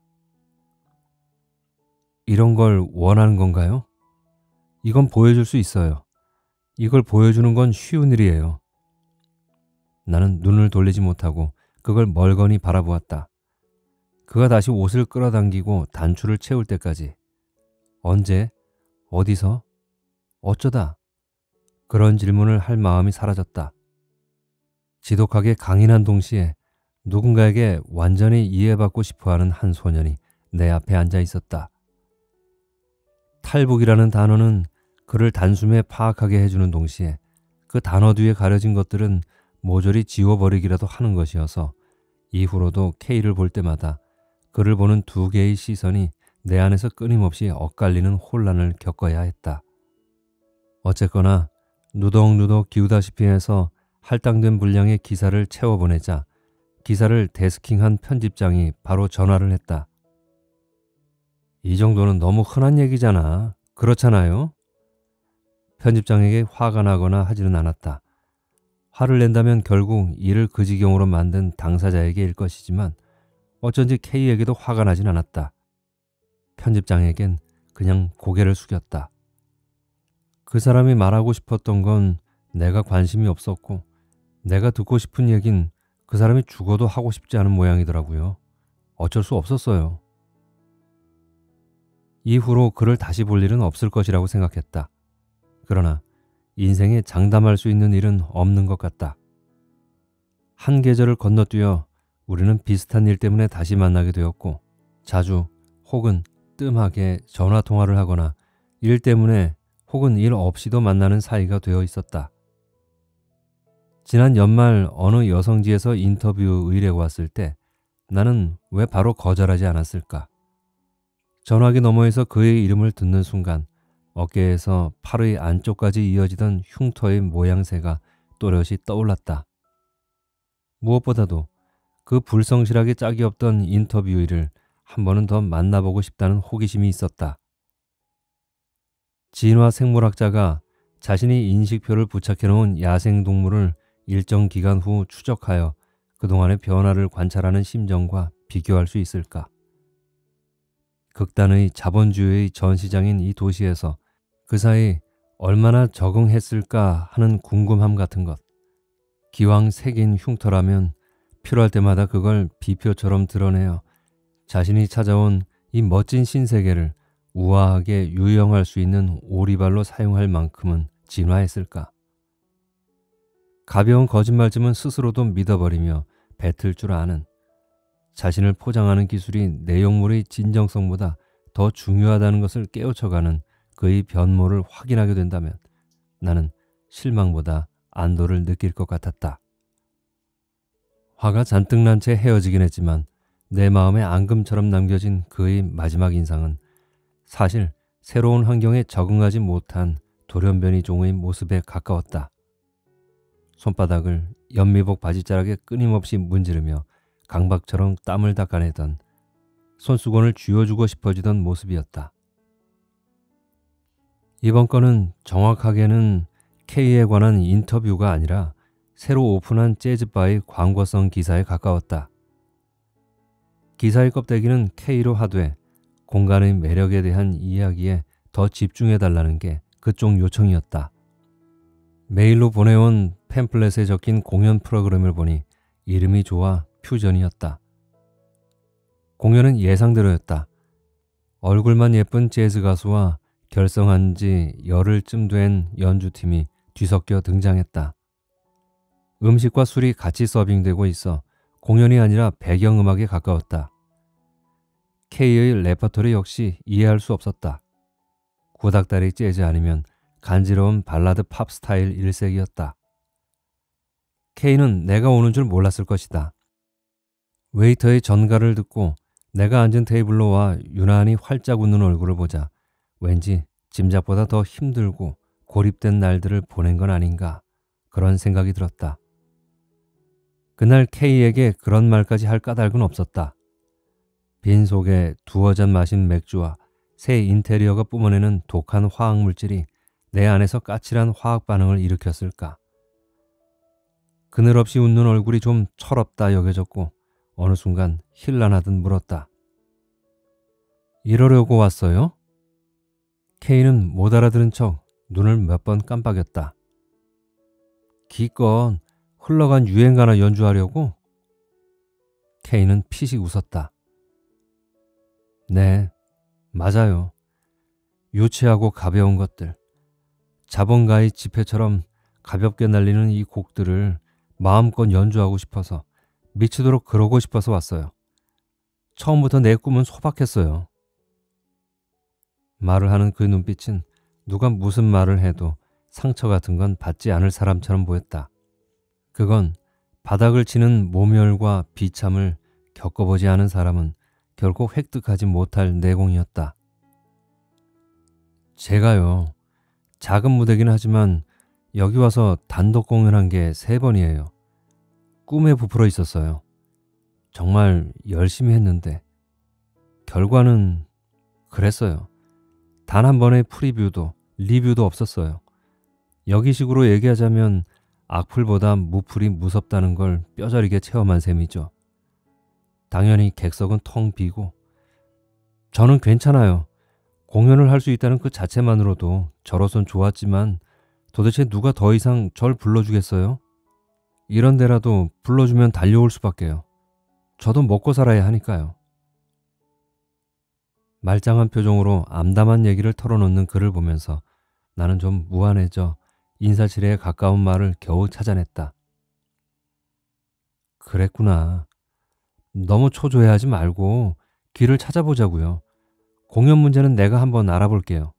이런 걸 원하는 건가요? 이건 보여줄 수 있어요. 이걸 보여주는 건 쉬운 일이에요. 나는 눈을 돌리지 못하고 그걸 멀거니 바라보았다. 그가 다시 옷을 끌어당기고 단추를 채울 때까지. 언제? 어디서? 어쩌다? 그런 질문을 할 마음이 사라졌다. 지독하게 강인한 동시에 누군가에게 완전히 이해받고 싶어하는 한 소년이 내 앞에 앉아 있었다. 탈북이라는 단어는 그를 단숨에 파악하게 해주는 동시에 그 단어 뒤에 가려진 것들은 모조리 지워버리기라도 하는 것이어서 이후로도 K를 볼 때마다 그를 보는 두 개의 시선이 내 안에서 끊임없이 엇갈리는 혼란을 겪어야 했다. 어쨌거나 누덕누덕 기우다시피 해서 할당된 분량의 기사를 채워보내자 기사를 데스킹한 편집장이 바로 전화를 했다. 이 정도는 너무 흔한 얘기잖아. 그렇잖아요? 편집장에게 화가 나거나 하지는 않았다. 화를 낸다면 결국 일을 그 지경으로 만든 당사자에게 일 것이지만 어쩐지 K에게도 화가 나진 않았다. 편집장에겐 그냥 고개를 숙였다. 그 사람이 말하고 싶었던 건 내가 관심이 없었고 내가 듣고 싶은 얘긴 그 사람이 죽어도 하고 싶지 않은 모양이더라고요. 어쩔 수 없었어요. 이후로 그를 다시 볼 일은 없을 것이라고 생각했다. 그러나 인생에 장담할 수 있는 일은 없는 것 같다. 한 계절을 건너뛰어 우리는 비슷한 일 때문에 다시 만나게 되었고 자주 혹은 뜸하게 전화통화를 하거나 일 때문에 혹은 일 없이도 만나는 사이가 되어 있었다. 지난 연말 어느 여성지에서 인터뷰 의뢰가 왔을 때 나는 왜 바로 거절하지 않았을까? 전화기 너머에서 그의 이름을 듣는 순간 어깨에서 팔의 안쪽까지 이어지던 흉터의 모양새가 또렷이 떠올랐다. 무엇보다도 그 불성실하게 짝이 없던 인터뷰를 한 번은 더 만나보고 싶다는 호기심이 있었다. 진화 생물학자가 자신이 인식표를 부착해놓은 야생동물을 일정 기간 후 추적하여 그동안의 변화를 관찰하는 심정과 비교할 수 있을까? 극단의 자본주의의 전시장인 이 도시에서 그 사이 얼마나 적응했을까 하는 궁금함 같은 것. 기왕 새긴 흉터라면 필요할 때마다 그걸 비표처럼 드러내어 자신이 찾아온 이 멋진 신세계를 우아하게 유영할 수 있는 오리발로 사용할 만큼은 진화했을까? 가벼운 거짓말쯤은 스스로도 믿어버리며 뱉을 줄 아는 자신을 포장하는 기술이 내용물의 진정성보다 더 중요하다는 것을 깨우쳐가는 그의 변모를 확인하게 된다면 나는 실망보다 안도를 느낄 것 같았다. 화가 잔뜩 난 채 헤어지긴 했지만 내 마음에 앙금처럼 남겨진 그의 마지막 인상은 사실 새로운 환경에 적응하지 못한 돌연변이 종의 모습에 가까웠다. 손바닥을 연미복 바지자락에 끊임없이 문지르며 강박처럼 땀을 닦아내던 손수건을 쥐어주고 싶어지던 모습이었다. 이번 건은 정확하게는 K에 관한 인터뷰가 아니라 새로 오픈한 재즈바의 광고성 기사에 가까웠다. 기사의 껍데기는 K로 하되 공간의 매력에 대한 이야기에 더 집중해달라는 게 그쪽 요청이었다. 메일로 보내온 팸플렛에 적힌 공연 프로그램을 보니 이름이 좋아 퓨전이었다. 공연은 예상대로였다. 얼굴만 예쁜 재즈 가수와 결성한 지 열흘쯤 된 연주팀이 뒤섞여 등장했다. 음식과 술이 같이 서빙되고 있어 공연이 아니라 배경음악에 가까웠다. K의 레퍼토리 역시 이해할 수 없었다. 구닥다리 재즈 아니면 간지러운 발라드 팝 스타일 일색이었다. K는 내가 오는 줄 몰랐을 것이다. 웨이터의 전가를 듣고 내가 앉은 테이블로 와 유난히 활짝 웃는 얼굴을 보자 왠지 짐작보다 더 힘들고 고립된 날들을 보낸 건 아닌가 그런 생각이 들었다. 그날 K에게 그런 말까지 할 까닭은 없었다. 빈속에 두어 잔 마신 맥주와 새 인테리어가 뿜어내는 독한 화학물질이 내 안에서 까칠한 화학 반응을 일으켰을까. 그늘없이 웃는 얼굴이 좀 철없다 여겨졌고 어느 순간 힐난하듯 물었다. 이러려고 왔어요? K는 못 알아들은 척 눈을 몇 번 깜빡였다. 기껏 흘러간 유행가나 연주하려고? K는 피식 웃었다. 네, 맞아요. 유치하고 가벼운 것들. 자본가의 지폐처럼 가볍게 날리는 이 곡들을 마음껏 연주하고 싶어서 미치도록 그러고 싶어서 왔어요. 처음부터 내 꿈은 소박했어요. 말을 하는 그 눈빛은 누가 무슨 말을 해도 상처 같은 건 받지 않을 사람처럼 보였다. 그건 바닥을 치는 모멸과 비참을 겪어보지 않은 사람은 결코 획득하지 못할 내공이었다. 제가요, 작은 무대긴 하지만 여기 와서 단독 공연한 게 3번이에요. 꿈에 부풀어 있었어요. 정말 열심히 했는데 결과는 그랬어요. 단 한 번의 프리뷰도 리뷰도 없었어요. 여기식으로 얘기하자면 악플보다 무플이 무섭다는 걸 뼈저리게 체험한 셈이죠. 당연히 객석은 텅 비고 저는 괜찮아요. 공연을 할 수 있다는 그 자체만으로도 저로선 좋았지만 도대체 누가 더 이상 절 불러주겠어요? 이런 데라도 불러주면 달려올 수밖에요. 저도 먹고 살아야 하니까요. 말짱한 표정으로 암담한 얘기를 털어놓는 그를 보면서 나는 좀 무안해져 인사치레에 가까운 말을 겨우 찾아냈다. 그랬구나. 너무 초조해하지 말고 길을 찾아보자고요. 공연 문제는 내가 한번 알아볼게요.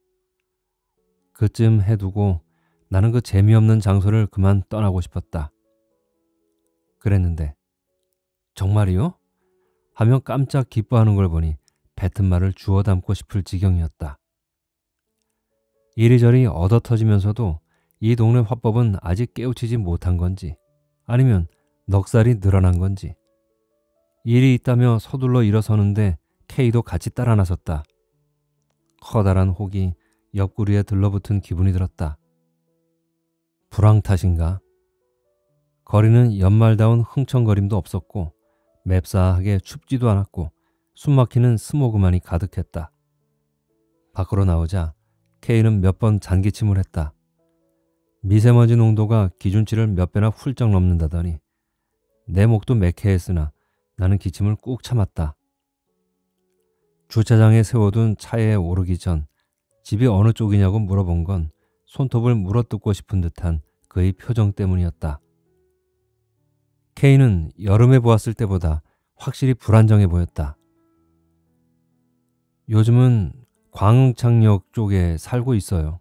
그쯤 해두고 나는 그 재미없는 장소를 그만 떠나고 싶었다. 그랬는데 정말이요? 하며 깜짝 기뻐하는 걸 보니 뱉은 말을 주워 담고 싶을 지경이었다. 이리저리 얻어터지면서도 이 동네 화법은 아직 깨우치지 못한 건지 아니면 넉살이 늘어난 건지 일이 있다며 서둘러 일어서는데 K도 같이 따라 나섰다. 커다란 혹이 옆구리에 들러붙은 기분이 들었다. 불황 탓인가? 거리는 연말다운 흥청거림도 없었고 맵싸하게 춥지도 않았고 숨막히는 스모그만이 가득했다. 밖으로 나오자 K는 몇 번 잔기침을 했다. 미세먼지 농도가 기준치를 몇 배나 훌쩍 넘는다더니 내 목도 매캐했으나 나는 기침을 꾹 참았다. 주차장에 세워둔 차에 오르기 전 집이 어느 쪽이냐고 물어본 건 손톱을 물어뜯고 싶은 듯한 그의 표정 때문이었다. K는 여름에 보았을 때보다 확실히 불안정해 보였다. 요즘은 광흥창역 쪽에 살고 있어요.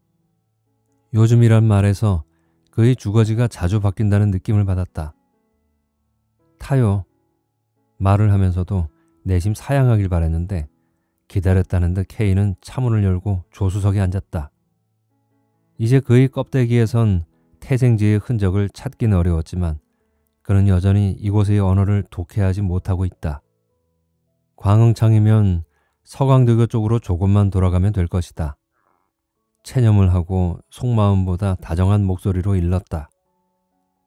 요즘이란 말에서 그의 주거지가 자주 바뀐다는 느낌을 받았다. 타요. 말을 하면서도 내심 사양하길 바랬는데 기다렸다는 듯 K는 차문을 열고 조수석에 앉았다. 이제 그의 껍데기에선 태생지의 흔적을 찾기는 어려웠지만 그는 여전히 이곳의 언어를 독해하지 못하고 있다. 광흥창이면 서강대교 쪽으로 조금만 돌아가면 될 것이다. 체념을 하고 속마음보다 다정한 목소리로 일렀다.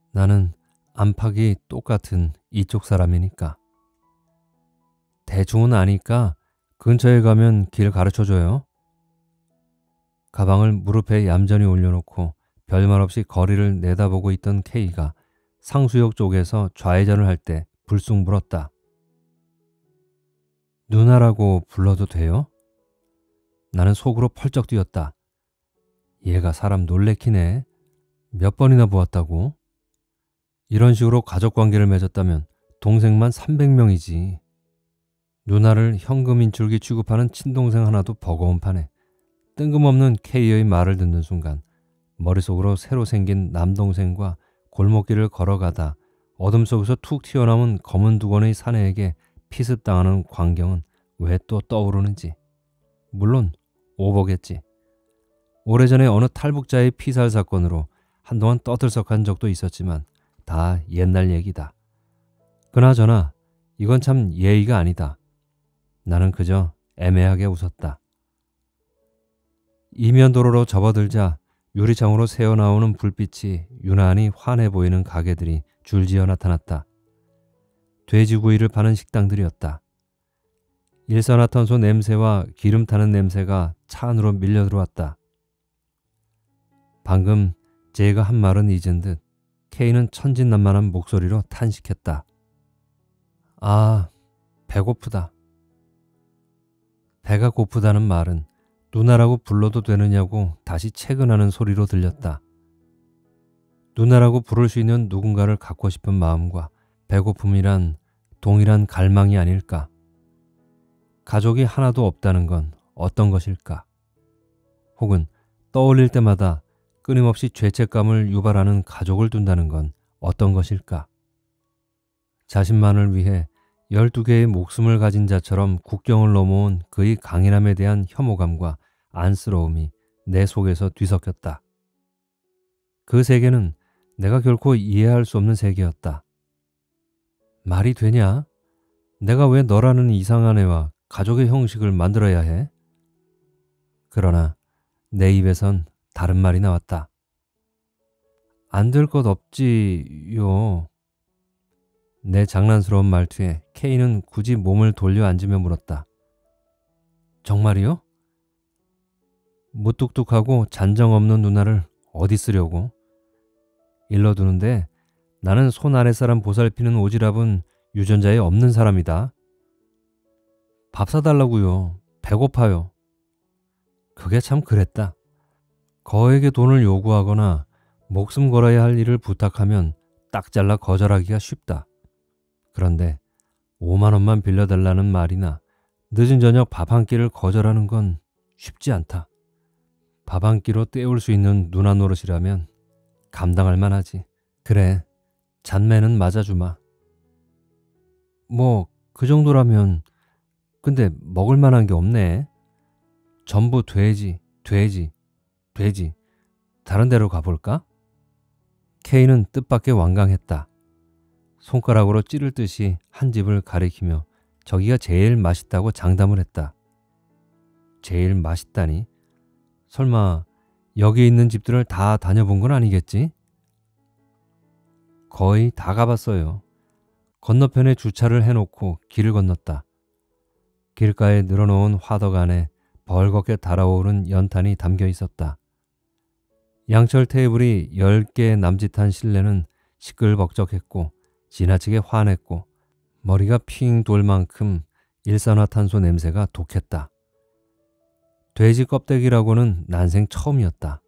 나는 안팎이 똑같은 이쪽 사람이니까. 대충은 아니까 근처에 가면 길 가르쳐줘요. 가방을 무릎에 얌전히 올려놓고 별말 없이 거리를 내다보고 있던 K가 상수역 쪽에서 좌회전을 할 때 불쑥 물었다. 누나라고 불러도 돼요? 나는 속으로 펄쩍 뛰었다. 얘가 사람 놀래키네. 몇 번이나 보았다고? 이런 식으로 가족관계를 맺었다면 동생만 300명이지. 누나를 현금 인출기 취급하는 친동생 하나도 버거운 판에 뜬금없는 K의 말을 듣는 순간 머릿속으로 새로 생긴 남동생과 골목길을 걸어가다 어둠 속에서 툭 튀어나온 검은 두건의 사내에게 피습당하는 광경은 왜 또 떠오르는지. 물론 오버겠지. 오래전에 어느 탈북자의 피살 사건으로 한동안 떠들썩한 적도 있었지만 다 옛날 얘기다. 그나저나 이건 참 예의가 아니다. 나는 그저 애매하게 웃었다. 이면도로로 접어들자 유리창으로 새어나오는 불빛이 유난히 환해 보이는 가게들이 줄지어 나타났다. 돼지구이를 파는 식당들이었다. 일산화탄소 냄새와 기름 타는 냄새가 차 안으로 밀려 들어왔다. 방금 제가 한 말은 잊은 듯 K는 천진난만한 목소리로 탄식했다. 아, 배고프다. 배가 고프다는 말은 누나라고 불러도 되느냐고 다시 채근하는 소리로 들렸다. 누나라고 부를 수 있는 누군가를 갖고 싶은 마음과 배고픔이란 동일한 갈망이 아닐까? 가족이 하나도 없다는 건 어떤 것일까? 혹은 떠올릴 때마다 끊임없이 죄책감을 유발하는 가족을 둔다는 건 어떤 것일까? 자신만을 위해 12개의 목숨을 가진 자처럼 국경을 넘어온 그의 강인함에 대한 혐오감과 안쓰러움이 내 속에서 뒤섞였다. 그 세계는 내가 결코 이해할 수 없는 세계였다. 말이 되냐? 내가 왜 너라는 이상한 애와 가족의 형식을 만들어야 해? 그러나 내 입에선 다른 말이 나왔다. 안 될 것 없지요. 내 장난스러운 말투에 K는 굳이 몸을 돌려 앉으며 물었다. 정말이요? 무뚝뚝하고 잔정 없는 누나를 어디 쓰려고? 일러두는데 나는 손 아랫사람 보살피는 오지랖은 유전자에 없는 사람이다. 밥 사달라고요. 배고파요. 그게 참 그랬다. 거에게 돈을 요구하거나 목숨 걸어야 할 일을 부탁하면 딱 잘라 거절하기가 쉽다. 그런데 5만 원만 빌려달라는 말이나 늦은 저녁 밥 한 끼를 거절하는 건 쉽지 않다. 밥 한 끼로 때울 수 있는 누나 노릇이라면 감당할 만하지. 그래, 잔매는 맞아주마. 뭐 그 정도라면. 근데 먹을 만한 게 없네. 전부 돼지. 다른 데로 가볼까? K는 뜻밖의 완강했다. 손가락으로 찌를 듯이 한 집을 가리키며 저기가 제일 맛있다고 장담을 했다. 제일 맛있다니? 설마 여기 있는 집들을 다 다녀본 건 아니겠지? 거의 다 가봤어요. 건너편에 주차를 해놓고 길을 건넜다. 길가에 늘어놓은 화덕 안에 벌겋게 달아오른 연탄이 담겨 있었다. 양철 테이블이 10개 남짓한 실내는 시끌벅적했고 지나치게 환했고 머리가 핑 돌 만큼 일산화탄소 냄새가 독했다. 돼지 껍데기라고는 난생 처음이었다.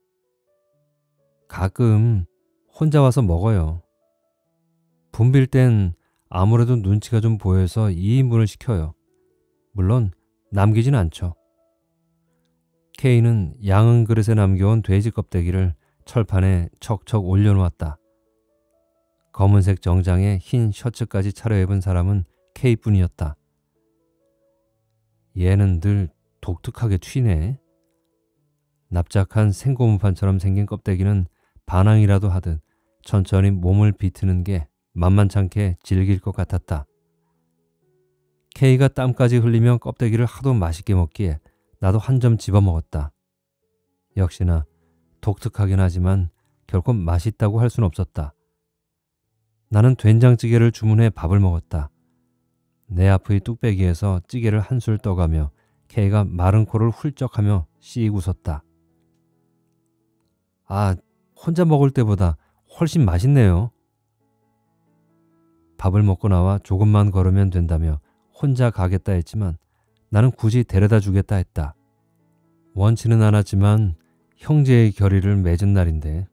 가끔 혼자 와서 먹어요. 붐빌 땐 아무래도 눈치가 좀 보여서 2인분을 시켜요. 물론 남기진 않죠. K는 양은 그릇에 남겨온 돼지 껍데기를 철판에 척척 올려놓았다. 검은색 정장에 흰 셔츠까지 차려입은 사람은 K뿐이었다. 얘는 늘 독특하게 튀네. 납작한 생고무판처럼 생긴 껍데기는 반항이라도 하듯 천천히 몸을 비트는 게 만만찮게 질길 것 같았다. K가 땀까지 흘리며 껍데기를 하도 맛있게 먹기에 나도 한 점 집어먹었다. 역시나 독특하긴 하지만 결코 맛있다고 할 순 없었다. 나는 된장찌개를 주문해 밥을 먹었다. 내 앞의 뚝배기에서 찌개를 한술 떠가며 K가 마른 코를 훌쩍하며 씩 웃었다. 아, 혼자 먹을 때보다 훨씬 맛있네요. 밥을 먹고 나와 조금만 걸으면 된다며 혼자 가겠다 했지만 나는 굳이 데려다 주겠다 했다. 원치는 않았지만 형제의 결의를 맺은 날인데.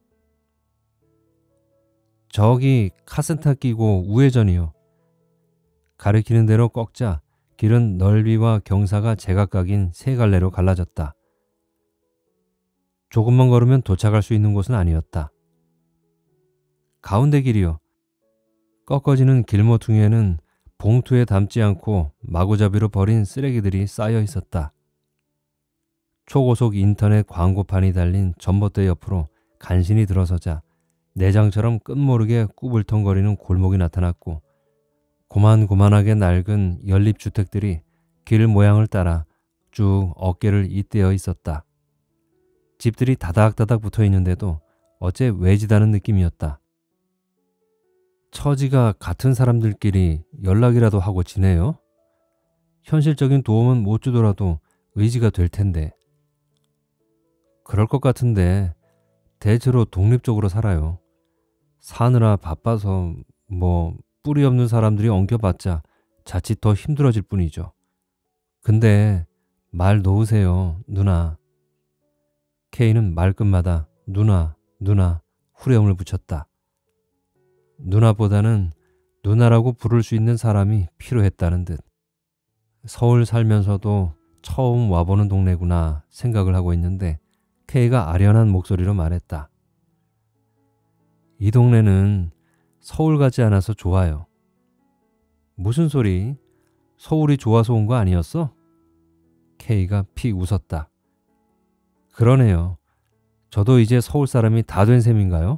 저기 카센터 끼고 우회전이요. 가리키는 대로 꺾자 길은 넓이와 경사가 제각각인 세 갈래로 갈라졌다. 조금만 걸으면 도착할 수 있는 곳은 아니었다. 가운데 길이요. 꺾어지는 길모퉁이에는 봉투에 담지 않고 마구잡이로 버린 쓰레기들이 쌓여 있었다. 초고속 인터넷 광고판이 달린 전봇대 옆으로 간신히 들어서자 내장처럼 끝모르게 꾸불통거리는 골목이 나타났고 고만고만하게 낡은 연립주택들이 길 모양을 따라 쭉 어깨를 잇대어 있었다. 집들이 다닥다닥 붙어 있는데도 어째 외지다는 느낌이었다. 처지가 같은 사람들끼리 연락이라도 하고 지내요? 현실적인 도움은 못 주더라도 의지가 될 텐데. 그럴 것 같은데 대체로 독립적으로 살아요. 사느라 바빠서 뿌리 없는 사람들이 엉켜봤자 자칫 더 힘들어질 뿐이죠. 근데 말 놓으세요, 누나. K는 말끝마다 누나, 누나 후렴을 붙였다. 누나보다는 누나라고 부를 수 있는 사람이 필요했다는 듯. 서울 살면서도 처음 와보는 동네구나 생각을 하고 있는데 K가 아련한 목소리로 말했다. 이 동네는 서울 같지 않아서 좋아요. 무슨 소리? 서울이 좋아서 온 거 아니었어? K가 픽 웃었다. 그러네요. 저도 이제 서울 사람이 다 된 셈인가요?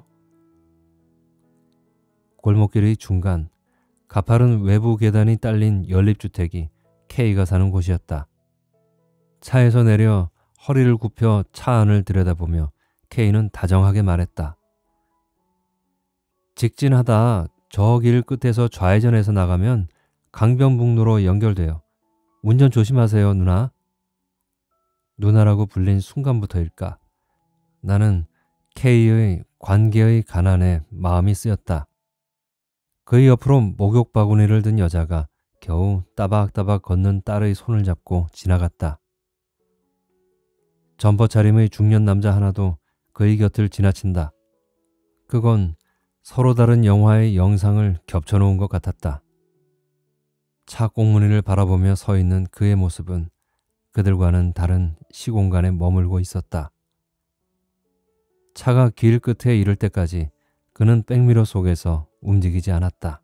골목길의 중간, 가파른 외부 계단이 딸린 연립주택이 K가 사는 곳이었다. 차에서 내려 허리를 굽혀 차 안을 들여다보며 K는 다정하게 말했다. 직진하다 저 길 끝에서 좌회전해서 나가면 강변북로로 연결돼요. 운전 조심하세요, 누나. 누나라고 불린 순간부터일까? 나는 K의 관계의 가난에 마음이 쓰였다. 그의 옆으로 목욕 바구니를 든 여자가 겨우 따박따박 걷는 딸의 손을 잡고 지나갔다. 점퍼 차림의 중년 남자 하나도 그의 곁을 지나친다. 그건 서로 다른 영화의 영상을 겹쳐놓은 것 같았다. 차 꽁무니를 바라보며 서 있는 그의 모습은 그들과는 다른 시공간에 머물고 있었다. 차가 길 끝에 이를 때까지 그는 백미러 속에서 움직이지 않았다.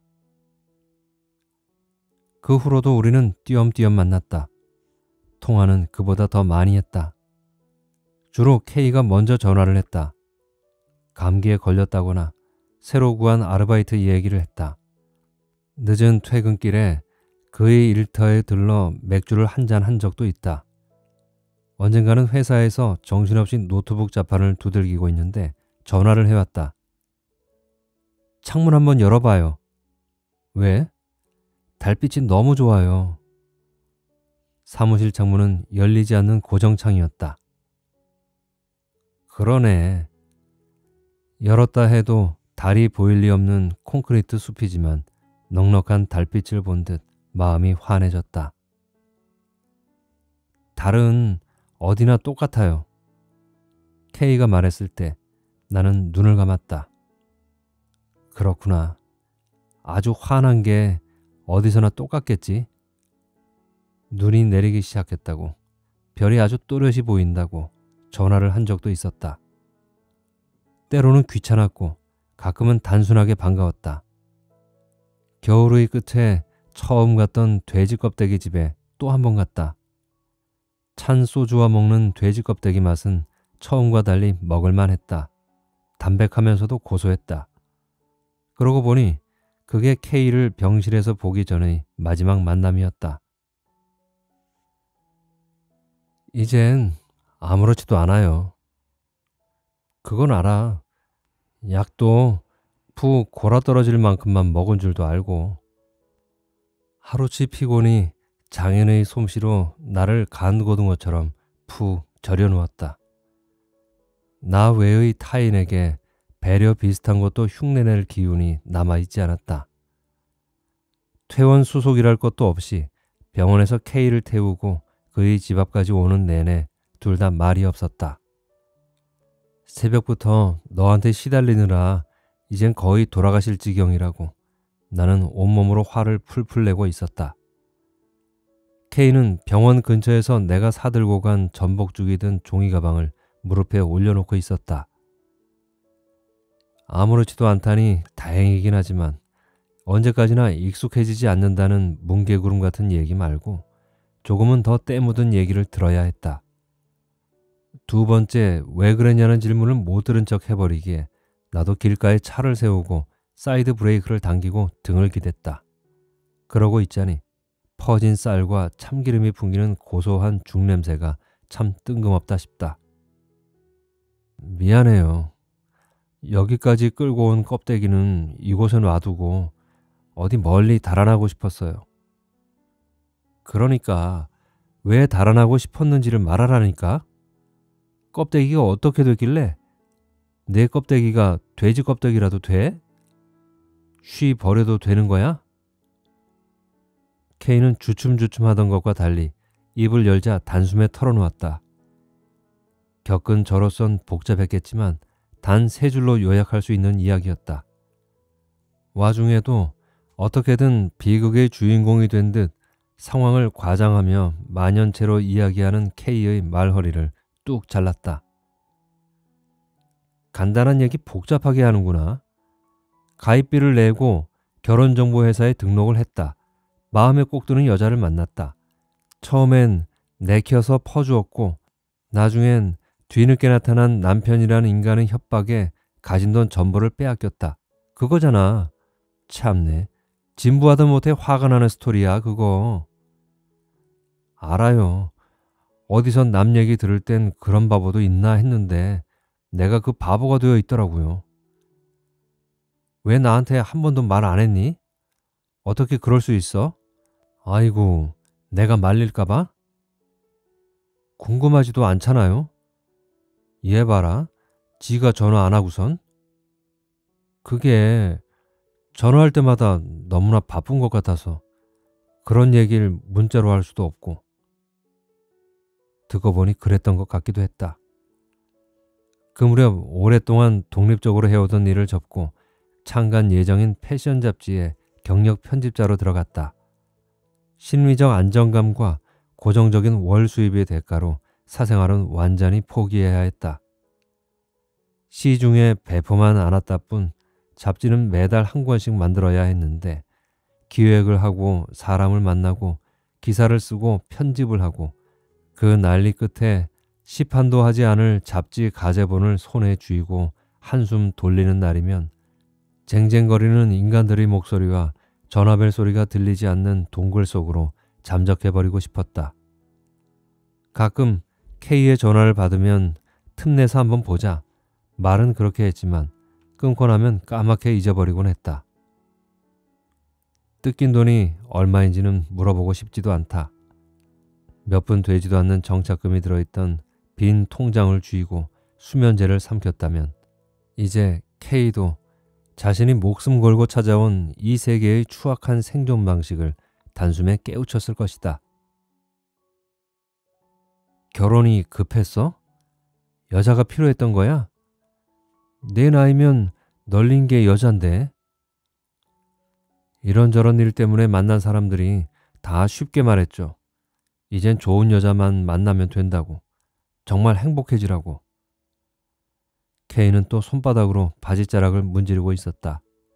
그 후로도 우리는 띄엄띄엄 만났다. 통화는 그보다 더 많이 했다. 주로 K가 먼저 전화를 했다. 감기에 걸렸다거나 새로 구한 아르바이트 얘기를 했다. 늦은 퇴근길에 그의 일터에 들러 맥주를 한잔 한 적도 있다. 언젠가는 회사에서 정신없이 노트북 자판을 두들기고 있는데 전화를 해왔다. 창문 한번 열어봐요. 왜? 달빛이 너무 좋아요. 사무실 창문은 열리지 않는 고정창이었다. 그러네. 열었다 해도 달이 보일 리 없는 콘크리트 숲이지만 넉넉한 달빛을 본 듯 마음이 환해졌다. 달은 어디나 똑같아요. K가 말했을 때 나는 눈을 감았다. 그렇구나. 아주 환한 게 어디서나 똑같겠지. 눈이 내리기 시작했다고, 별이 아주 또렷이 보인다고 전화를 한 적도 있었다. 때로는 귀찮았고 가끔은 단순하게 반가웠다. 겨울의 끝에 처음 갔던 돼지 껍데기 집에 또 한 번 갔다. 찬 소주와 먹는 돼지 껍데기 맛은 처음과 달리 먹을만 했다. 담백하면서도 고소했다. 그러고 보니 그게 K를 병실에서 보기 전의 마지막 만남이었다. 이젠 아무렇지도 않아요. 그건 알아. 약도 푹 골아떨어질 만큼만 먹은 줄도 알고 하루치 피곤이 장인의 솜씨로 나를 간고등어처럼 푹 절여누웠다. 나 외의 타인에게 배려 비슷한 것도 흉내낼 기운이 남아있지 않았다. 퇴원 수속이랄 것도 없이 병원에서 K를 태우고 그의 집 앞까지 오는 내내 둘 다 말이 없었다. 새벽부터 너한테 시달리느라 이젠 거의 돌아가실 지경이라고 나는 온몸으로 화를 풀풀 내고 있었다. K는 병원 근처에서 내가 사들고 간 전복죽이 든 종이 가방을 무릎에 올려놓고 있었다. 아무렇지도 않다니 다행이긴 하지만 언제까지나 익숙해지지 않는다는 뭉게구름 같은 얘기 말고 조금은 더 때묻은 얘기를 들어야 했다. 두 번째 왜 그랬냐는 질문을 못 들은 척 해버리기에 나도 길가에 차를 세우고 사이드 브레이크를 당기고 등을 기댔다. 그러고 있자니 퍼진 쌀과 참기름이 풍기는 고소한 죽냄새가 참 뜬금없다 싶다. 미안해요. 여기까지 끌고 온 껍데기는 이곳에 놔두고 어디 멀리 달아나고 싶었어요. 그러니까 왜 달아나고 싶었는지를 말하라니까. 껍데기가 어떻게 됐길래? 내 껍데기가 돼지 껍데기라도 돼? 쉬 버려도 되는 거야? K는 주춤주춤 하던 것과 달리 입을 열자 단숨에 털어놓았다. 겪은 저로선 복잡했겠지만 단 세 줄로 요약할 수 있는 이야기였다. 와중에도 어떻게든 비극의 주인공이 된 듯 상황을 과장하며 만연체로 이야기하는 K의 말허리를 뚝 잘랐다. 간단한 얘기 복잡하게 하는구나. 가입비를 내고 결혼정보회사에 등록을 했다. 마음에 꼭 드는 여자를 만났다. 처음엔 내켜서 퍼주었고 나중엔 뒤늦게 나타난 남편이라는 인간의 협박에 가진 돈 전부를 빼앗겼다. 그거잖아. 참네. 진부하다 못해 화가 나는 스토리야 그거. 알아요. 어디선 남 얘기 들을 땐 그런 바보도 있나 했는데 내가 그 바보가 되어 있더라고요. 왜 나한테 한 번도 말 안 했니? 어떻게 그럴 수 있어? 아이고, 내가 말릴까 봐? 궁금하지도 않잖아요. 얘 봐라. 지가 전화 안 하고선. 그게 전화할 때마다 너무나 바쁜 것 같아서 그런 얘기를 문자로 할 수도 없고. 듣고 보니 그랬던 것 같기도 했다. 그 무렵 오랫동안 독립적으로 해오던 일을 접고 창간 예정인 패션 잡지에 경력 편집자로 들어갔다. 심리적 안정감과 고정적인 월 수입의 대가로 사생활은 완전히 포기해야 했다. 시중에 배포만 않았다 뿐 잡지는 매달 한 권씩 만들어야 했는데 기획을 하고 사람을 만나고 기사를 쓰고 편집을 하고 그 난리 끝에 시판도 하지 않을 잡지 가제본을 손에 쥐고 한숨 돌리는 날이면 쟁쟁거리는 인간들의 목소리와 전화벨 소리가 들리지 않는 동굴 속으로 잠적해버리고 싶었다. 가끔 K의 전화를 받으면 틈내서 한번 보자. 말은 그렇게 했지만 끊고 나면 까맣게 잊어버리곤 했다. 뜯긴 돈이 얼마인지는 물어보고 싶지도 않다. 몇 푼 되지도 않는 정착금이 들어있던 빈 통장을 쥐고 수면제를 삼켰다면 이제 K도 자신이 목숨 걸고 찾아온 이 세계의 추악한 생존 방식을 단숨에 깨우쳤을 것이다. 결혼이 급했어? 여자가 필요했던 거야? 내 나이면 널린 게 여잔데. 이런저런 일 때문에 만난 사람들이 다 쉽게 말했죠. 이젠 좋은 여자만 만나면 된다고. 정말 행복해지라고. K는 또 손바닥으로 바지자락을 문지르고 있었다.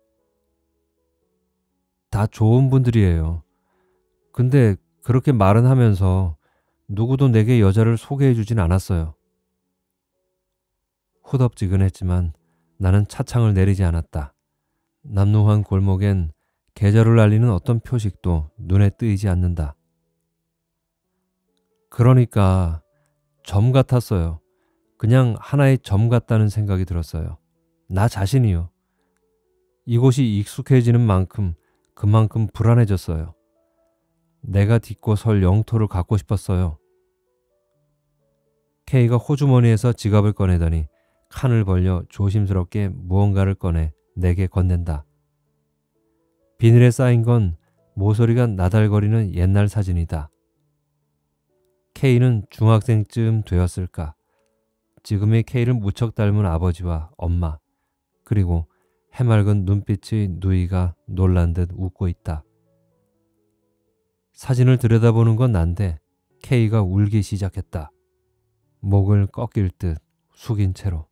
다 좋은 분들이에요. 근데 그렇게 말은 하면서 누구도 내게 여자를 소개해주진 않았어요. 후덥지근했지만 나는 차창을 내리지 않았다. 남루한 골목엔 계절을 알리는 어떤 표식도 눈에 띄지 않는다. 그러니까 점 같았어요. 그냥 하나의 점 같다는 생각이 들었어요. 나 자신이요. 이곳이 익숙해지는 만큼 그만큼 불안해졌어요. 내가 딛고 설 영토를 갖고 싶었어요. K가 호주머니에서 지갑을 꺼내더니 칸을 벌려 조심스럽게 무언가를 꺼내 내게 건넨다. 비닐에 쌓인 건 모서리가 나달거리는 옛날 사진이다. K는 중학생쯤 되었을까. 지금의 K를 무척 닮은 아버지와 엄마, 그리고 해맑은 눈빛의 누이가 놀란 듯 웃고 있다. 사진을 들여다보는 건 난데 K가 울기 시작했다. 목을 꺾일 듯 숙인 채로.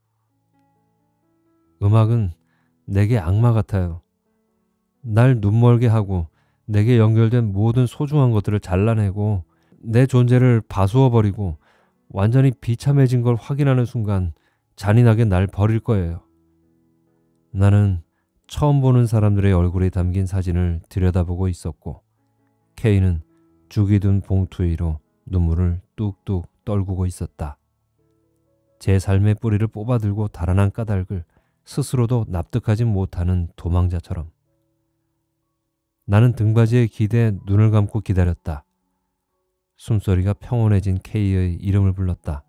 음악은 내게 악마 같아요. 날 눈멀게 하고 내게 연결된 모든 소중한 것들을 잘라내고 내 존재를 바수어버리고 완전히 비참해진 걸 확인하는 순간 잔인하게 날 버릴 거예요. 나는 처음 보는 사람들의 얼굴이 담긴 사진을 들여다보고 있었고 K는 죽이 든 봉투 위로 눈물을 뚝뚝 떨구고 있었다. 제 삶의 뿌리를 뽑아들고 달아난 까닭을 스스로도 납득하지 못하는 도망자처럼. 나는 등받이에 기대 눈을 감고 기다렸다. 숨소리가 평온해진 K의 이름을 불렀다.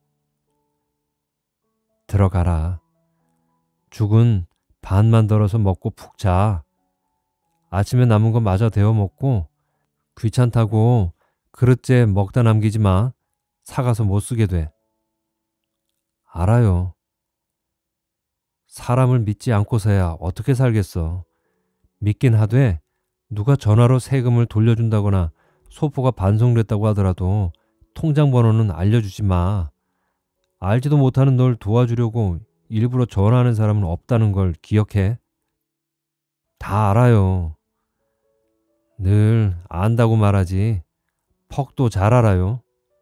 들어가라. 죽은 반만 덜어서 먹고 푹 자. 아침에 남은 거 마저 데워 먹고 귀찮다고 그릇째 먹다 남기지 마. 사가서 못 쓰게 돼. 알아요. 사람을 믿지 않고서야 어떻게 살겠어. 믿긴 하되 누가 전화로 세금을 돌려준다거나 소포가 반송됐다고 하더라도 통장 번호는 알려주지 마. 알지도 못하는 널 도와주려고 일부러 전화하는 사람은 없다는 걸 기억해. 다 알아요. 늘 안다고 말하지. 퍽도 잘 알아요.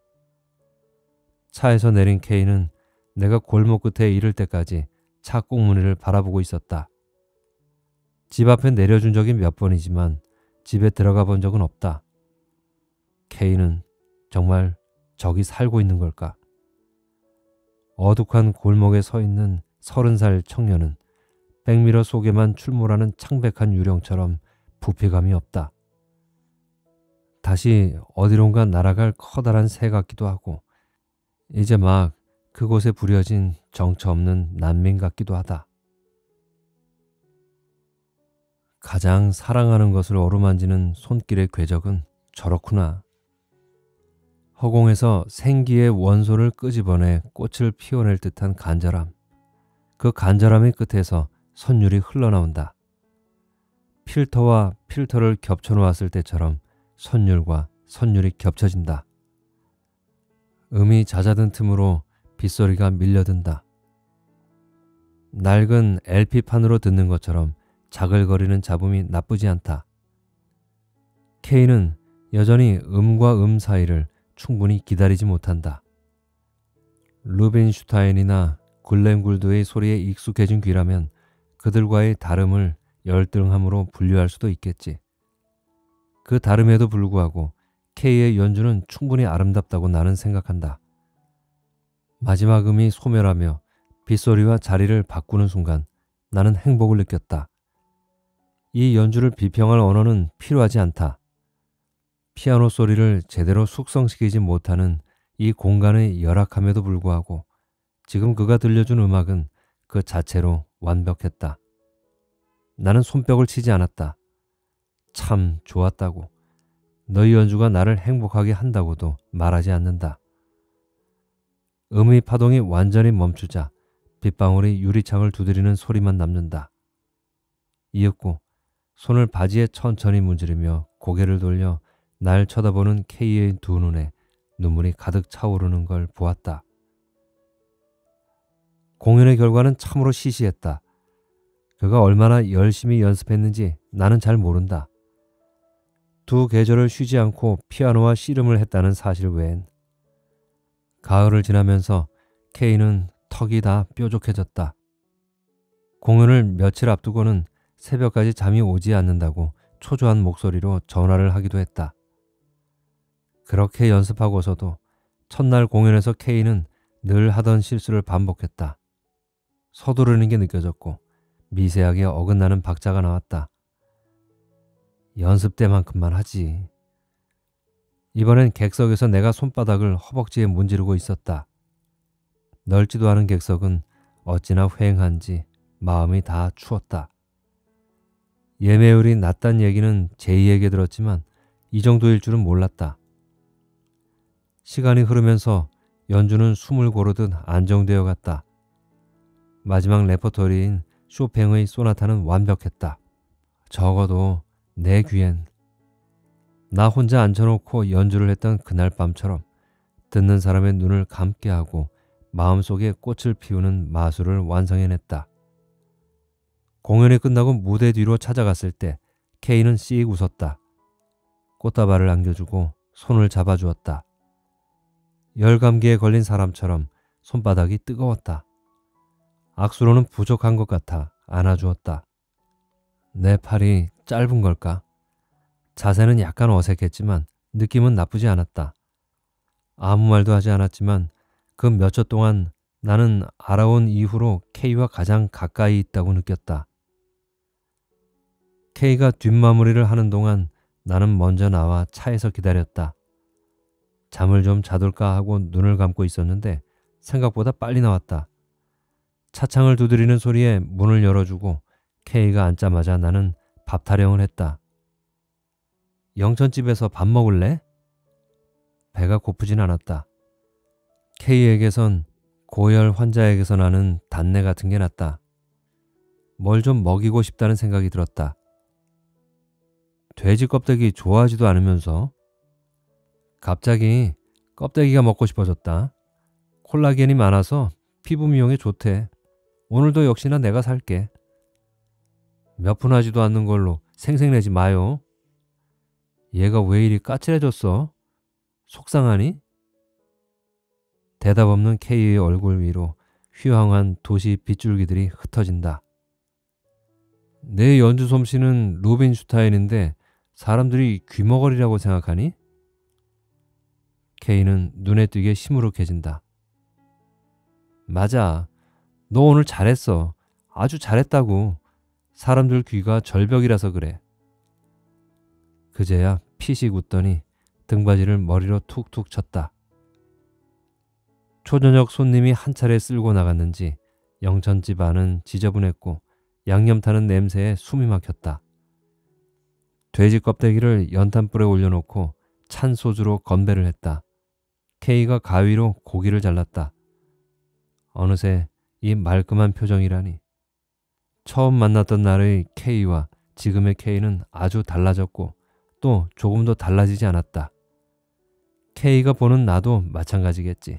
차에서 내린 K는 내가 골목 끝에 이를 때까지 차 꽁무니를 바라보고 있었다. 집 앞에 내려준 적이 몇 번이지만 집에 들어가 본 적은 없다. K는 정말 저기 살고 있는 걸까? 어둑한 골목에 서 있는 30살 청년은 백미러 속에만 출몰하는 창백한 유령처럼 부피감이 없다. 다시 어디론가 날아갈 커다란 새 같기도 하고 이제 막 그곳에 부려진 정처 없는 난민 같기도 하다. 가장 사랑하는 것을 어루만지는 손길의 궤적은 저렇구나. 허공에서 생기의 원소를 끄집어내 꽃을 피워낼 듯한 간절함. 그 간절함의 끝에서 선율이 흘러나온다. 필터와 필터를 겹쳐놓았을 때처럼 선율과 선율이 겹쳐진다. 음이 잦아든 틈으로 빗소리가 밀려든다. 낡은 LP판으로 듣는 것처럼 자글거리는 잡음이 나쁘지 않다. K는 여전히 음과 음 사이를 충분히 기다리지 못한다. 루빈슈타인이나 글렌 굴드의 소리에 익숙해진 귀라면 그들과의 다름을 열등함으로 분류할 수도 있겠지. 그 다름에도 불구하고 K의 연주는 충분히 아름답다고 나는 생각한다. 마지막 음이 소멸하며 빗소리와 자리를 바꾸는 순간 나는 행복을 느꼈다. 이 연주를 비평할 언어는 필요하지 않다. 피아노 소리를 제대로 숙성시키지 못하는 이 공간의 열악함에도 불구하고 지금 그가 들려준 음악은 그 자체로 완벽했다. 나는 손뼉을 치지 않았다. 참 좋았다고. 너희 연주가 나를 행복하게 한다고도 말하지 않는다. 음의 파동이 완전히 멈추자 빗방울이 유리창을 두드리는 소리만 남는다. 이윽고 손을 바지에 천천히 문지르며 고개를 돌려 날 쳐다보는 K의 두 눈에 눈물이 가득 차오르는 걸 보았다. 공연의 결과는 참으로 시시했다. 그가 얼마나 열심히 연습했는지 나는 잘 모른다. 두 계절을 쉬지 않고 피아노와 씨름을 했다는 사실 외엔. 가을을 지나면서 K는 턱이 다 뾰족해졌다. 공연을 며칠 앞두고는 새벽까지 잠이 오지 않는다고 초조한 목소리로 전화를 하기도 했다. 그렇게 연습하고서도 첫날 공연에서 K는 늘 하던 실수를 반복했다. 서두르는 게 느껴졌고 미세하게 어긋나는 박자가 나왔다. 연습 때만큼만 하지. 이번엔 객석에서 내가 손바닥을 허벅지에 문지르고 있었다. 넓지도 않은 객석은 어찌나 휑한지 마음이 다 추웠다. 예매율이 낮단 얘기는 제이에게 들었지만 이 정도일 줄은 몰랐다. 시간이 흐르면서 연주는 숨을 고르듯 안정되어 갔다. 마지막 레퍼토리인 쇼팽의 소나타는 완벽했다. 적어도 내 귀엔 나 혼자 앉혀놓고 연주를 했던 그날 밤처럼 듣는 사람의 눈을 감게 하고 마음속에 꽃을 피우는 마술을 완성해냈다. 공연이 끝나고 무대 뒤로 찾아갔을 때 K는 씩 웃었다. 꽃다발을 안겨주고 손을 잡아주었다. 열감기에 걸린 사람처럼 손바닥이 뜨거웠다. 악수로는 부족한 것 같아 안아주었다. 내 팔이 짧은 걸까? 자세는 약간 어색했지만 느낌은 나쁘지 않았다. 아무 말도 하지 않았지만 그 몇 초 동안 나는 알아온 이후로 K와 가장 가까이 있다고 느꼈다. K가 뒷마무리를 하는 동안 나는 먼저 나와 차에서 기다렸다. 잠을 좀 자둘까 하고 눈을 감고 있었는데 생각보다 빨리 나왔다. 차창을 두드리는 소리에 문을 열어주고 K가 앉자마자 나는 밥 타령을 했다. 영천집에서 밥 먹을래? 배가 고프진 않았다. K에게선 고열 환자에게서 나는 단내 같은 게 났다. 뭘 좀 먹이고 싶다는 생각이 들었다. 돼지 껍데기 좋아하지도 않으면서 갑자기 껍데기가 먹고 싶어졌다. 콜라겐이 많아서 피부 미용에 좋대. 오늘도 역시나 내가 살게. 몇 푼 하지도 않는 걸로 생색내지 마요. 얘가 왜 이리 까칠해졌어? 속상하니? 대답 없는 K의 얼굴 위로 휘황한 도시 빗줄기들이 흩어진다. 내 연주 솜씨는 루빈슈타인인데 사람들이 귀머거리라고 생각하니? K는 눈에 띄게 시무룩해진다. 맞아. 너 오늘 잘했어. 아주 잘했다고. 사람들 귀가 절벽이라서 그래. 그제야 피식 웃더니 등받이를 머리로 툭툭 쳤다. 초저녁 손님이 한 차례 쓸고 나갔는지 영천집 안은 지저분했고 양념 타는 냄새에 숨이 막혔다. 돼지 껍데기를 연탄불에 올려놓고 찬 소주로 건배를 했다. K가 가위로 고기를 잘랐다. 어느새 이 말끔한 표정이라니. 처음 만났던 날의 K와 지금의 K는 아주 달라졌고 또 조금도 달라지지 않았다. K가 보는 나도 마찬가지겠지.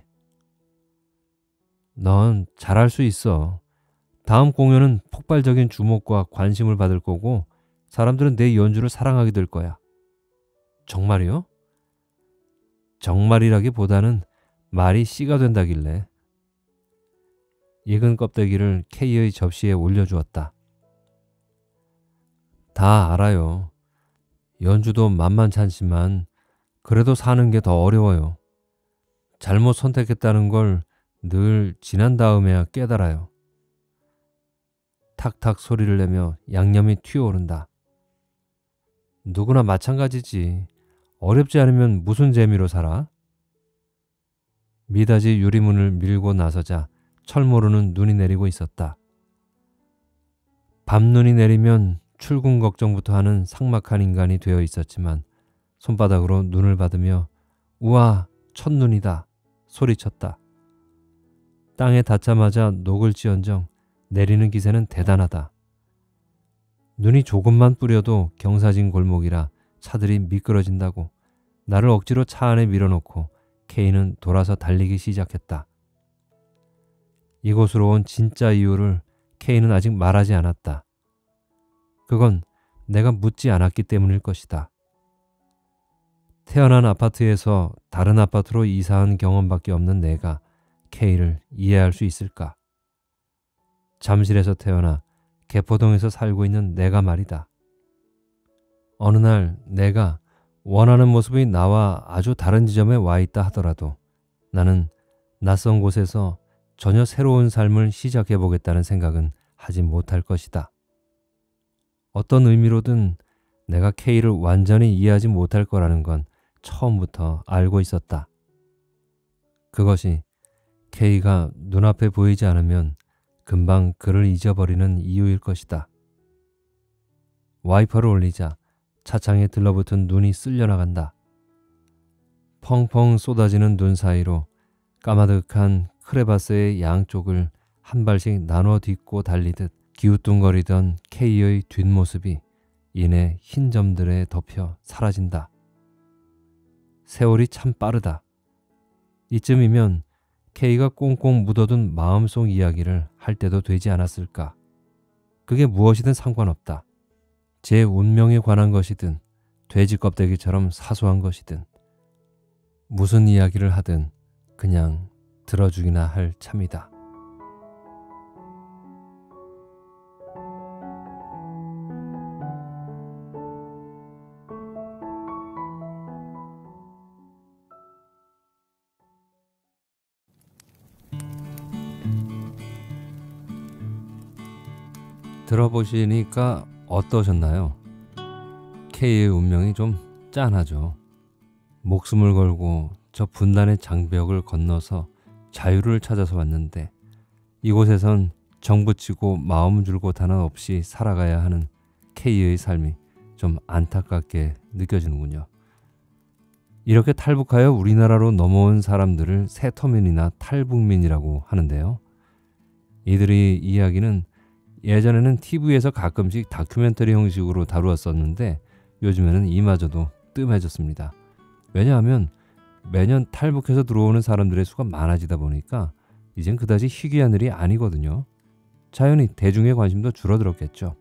넌 잘할 수 있어. 다음 공연은 폭발적인 주목과 관심을 받을 거고 사람들은 내 연주를 사랑하게 될 거야. 정말이요? 정말이라기보다는 말이 씨가 된다길래. 익은 껍데기를 K의 접시에 올려주었다. 다 알아요. 연주도 만만찮지만 그래도 사는 게 더 어려워요. 잘못 선택했다는 걸 늘 지난 다음에야 깨달아요. 탁탁 소리를 내며 양념이 튀어오른다. 누구나 마찬가지지. 어렵지 않으면 무슨 재미로 살아? 미닫이 유리문을 밀고 나서자 철모르는 눈이 내리고 있었다. 밤눈이 내리면 출근 걱정부터 하는 삭막한 인간이 되어 있었지만 손바닥으로 눈을 받으며 우와 첫눈이다 소리쳤다. 땅에 닿자마자 녹을지언정 내리는 기세는 대단하다. 눈이 조금만 뿌려도 경사진 골목이라 차들이 미끄러진다고 나를 억지로 차 안에 밀어놓고 K는 돌아서 달리기 시작했다. 이곳으로 온 진짜 이유를 K는 아직 말하지 않았다. 그건 내가 묻지 않았기 때문일 것이다. 태어난 아파트에서 다른 아파트로 이사한 경험밖에 없는 내가 K를 이해할 수 있을까? 잠실에서 태어나 개포동에서 살고 있는 내가 말이다. 어느 날 내가 원하는 모습이 나와 아주 다른 지점에 와 있다 하더라도 나는 낯선 곳에서 전혀 새로운 삶을 시작해 보겠다는 생각은 하지 못할 것이다. 어떤 의미로든 내가 K를 완전히 이해하지 못할 거라는 건 처음부터 알고 있었다. 그것이 K가 눈앞에 보이지 않으면 금방 그를 잊어버리는 이유일 것이다. 와이퍼를 올리자 차창에 들러붙은 눈이 쓸려나간다. 펑펑 쏟아지는 눈 사이로 까마득한 크레바스의 양쪽을 한 발씩 나눠 딛고 달리듯 기우뚱거리던 K의 뒷모습이 이내 흰 점들에 덮여 사라진다. 세월이 참 빠르다. 이쯤이면 K가 꽁꽁 묻어둔 마음속 이야기를 할 때도 되지 않았을까. 그게 무엇이든 상관없다. 제 운명에 관한 것이든 돼지 껍데기처럼 사소한 것이든 무슨 이야기를 하든 그냥 들어주기나 할 참이다. 들어보시니까 어떠셨나요? K의 운명이 좀 짠하죠. 목숨을 걸고 저 분단의 장벽을 건너서 자유를 찾아서 왔는데 이곳에선 정붙이고 마음 줄곧 하나 없이 살아가야 하는 K의 삶이 좀 안타깝게 느껴지는군요. 이렇게 탈북하여 우리나라로 넘어온 사람들을 세터민이나 탈북민이라고 하는데요. 이들의 이야기는 예전에는 TV에서 가끔씩 다큐멘터리 형식으로 다루었었는데 요즘에는 이마저도 뜸해졌습니다. 왜냐하면 매년 탈북해서 들어오는 사람들의 수가 많아지다 보니까 이젠 그다지 희귀한 일이 아니거든요. 자연히 대중의 관심도 줄어들었겠죠.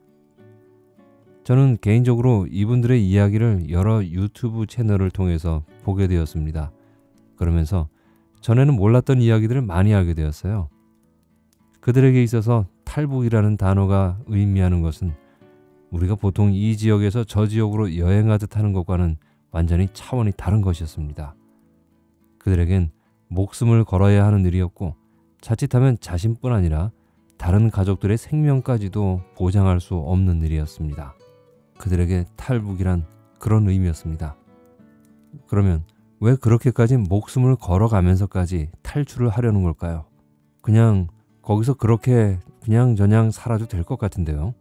저는 개인적으로 이분들의 이야기를 여러 유튜브 채널을 통해서 보게 되었습니다. 그러면서 전에는 몰랐던 이야기들을 많이 알게 되었어요. 그들에게 있어서 탈북이라는 단어가 의미하는 것은 우리가 보통 이 지역에서 저 지역으로 여행하듯 하는 것과는 완전히 차원이 다른 것이었습니다. 그들에겐 목숨을 걸어야 하는 일이었고 자칫하면 자신뿐 아니라 다른 가족들의 생명까지도 보장할 수 없는 일이었습니다. 그들에게 탈북이란 그런 의미였습니다. 그러면 왜 그렇게까지 목숨을 걸어가면서까지 탈출을 하려는 걸까요? 그냥 거기서 그렇게 그냥저냥 살아도 될 것 같은데요.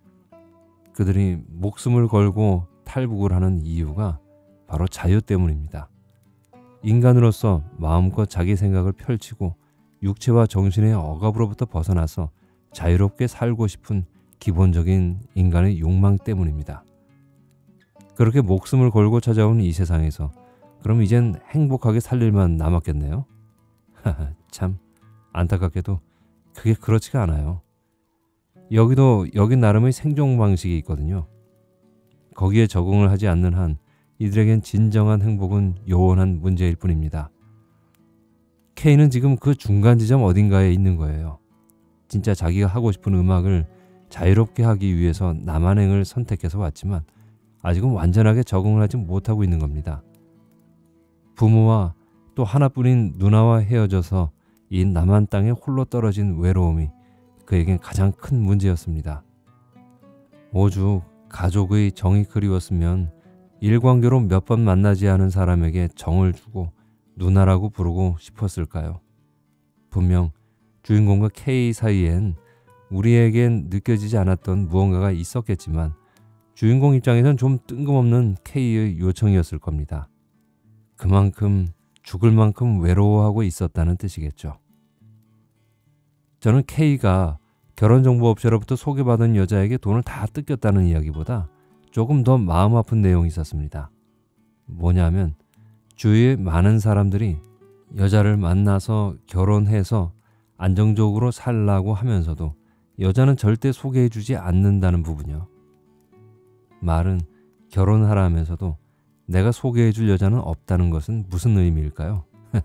그들이 목숨을 걸고 탈북을 하는 이유가 바로 자유 때문입니다. 인간으로서 마음껏 자기 생각을 펼치고 육체와 정신의 억압으로부터 벗어나서 자유롭게 살고 싶은 기본적인 인간의 욕망 때문입니다. 그렇게 목숨을 걸고 찾아온 이 세상에서 그럼 이젠 행복하게 살 일만 남았겠네요. 참 안타깝게도 그게 그렇지가 않아요. 여기 나름의 생존 방식이 있거든요. 거기에 적응을 하지 않는 한 이들에겐 진정한 행복은 요원한 문제일 뿐입니다. K는 지금 그 중간 지점 어딘가에 있는 거예요. 진짜 자기가 하고 싶은 음악을 자유롭게 하기 위해서 남한행을 선택해서 왔지만 아직은 완전하게 적응을 하지 못하고 있는 겁니다. 부모와 또 하나뿐인 누나와 헤어져서 이 남한 땅에 홀로 떨어진 외로움이 그에겐 가장 큰 문제였습니다. 오죽 가족의 정이 그리웠으면 일관계로 몇 번 만나지 않은 사람에게 정을 주고 누나라고 부르고 싶었을까요? 분명 주인공과 K 사이엔 우리에겐 느껴지지 않았던 무언가가 있었겠지만 주인공 입장에선 좀 뜬금없는 K의 요청이었을 겁니다. 그만큼 죽을 만큼 외로워하고 있었다는 뜻이겠죠. 저는 K가 결혼정보업체로부터 소개받은 여자에게 돈을 다 뜯겼다는 이야기보다 조금 더 마음 아픈 내용이 있었습니다. 뭐냐면 주위에 많은 사람들이 여자를 만나서 결혼해서 안정적으로 살라고 하면서도 여자는 절대 소개해주지 않는다는 부분이요. 말은 결혼하라면서도 내가 소개해줄 여자는 없다는 것은 무슨 의미일까요?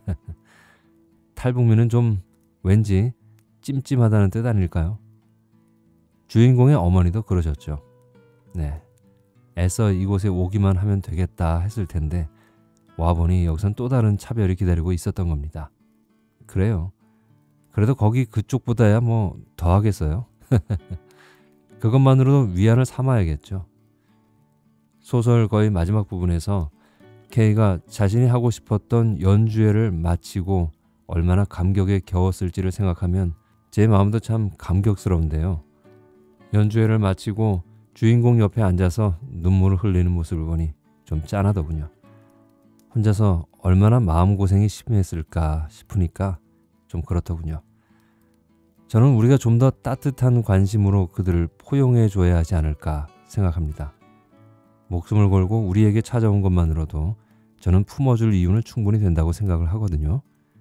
탈북민은 좀 왠지 찜찜하다는 뜻 아닐까요? 주인공의 어머니도 그러셨죠. 네, 애써 이곳에 오기만 하면 되겠다 했을 텐데 와보니 여기선 또 다른 차별이 기다리고 있었던 겁니다. 그래요. 그래도 거기 그쪽보다야 뭐 더 하겠어요? 그것만으로도 위안을 삼아야겠죠. 소설 거의 마지막 부분에서 K가 자신이 하고 싶었던 연주회를 마치고 얼마나 감격에 겨웠을지를 생각하면 제 마음도 참 감격스러운데요. 연주회를 마치고 주인공 옆에 앉아서 눈물을 흘리는 모습을 보니 좀 짠하더군요. 혼자서 얼마나 마음고생이 심했을까 싶으니까 좀 그렇더군요. 저는 우리가 좀 더 따뜻한 관심으로 그들을 포용해 줘야 하지 않을까 생각합니다. 목숨을 걸고 우리에게 찾아온 것만으로도 저는 품어줄 이유는 충분히 된다고 생각을 하거든요.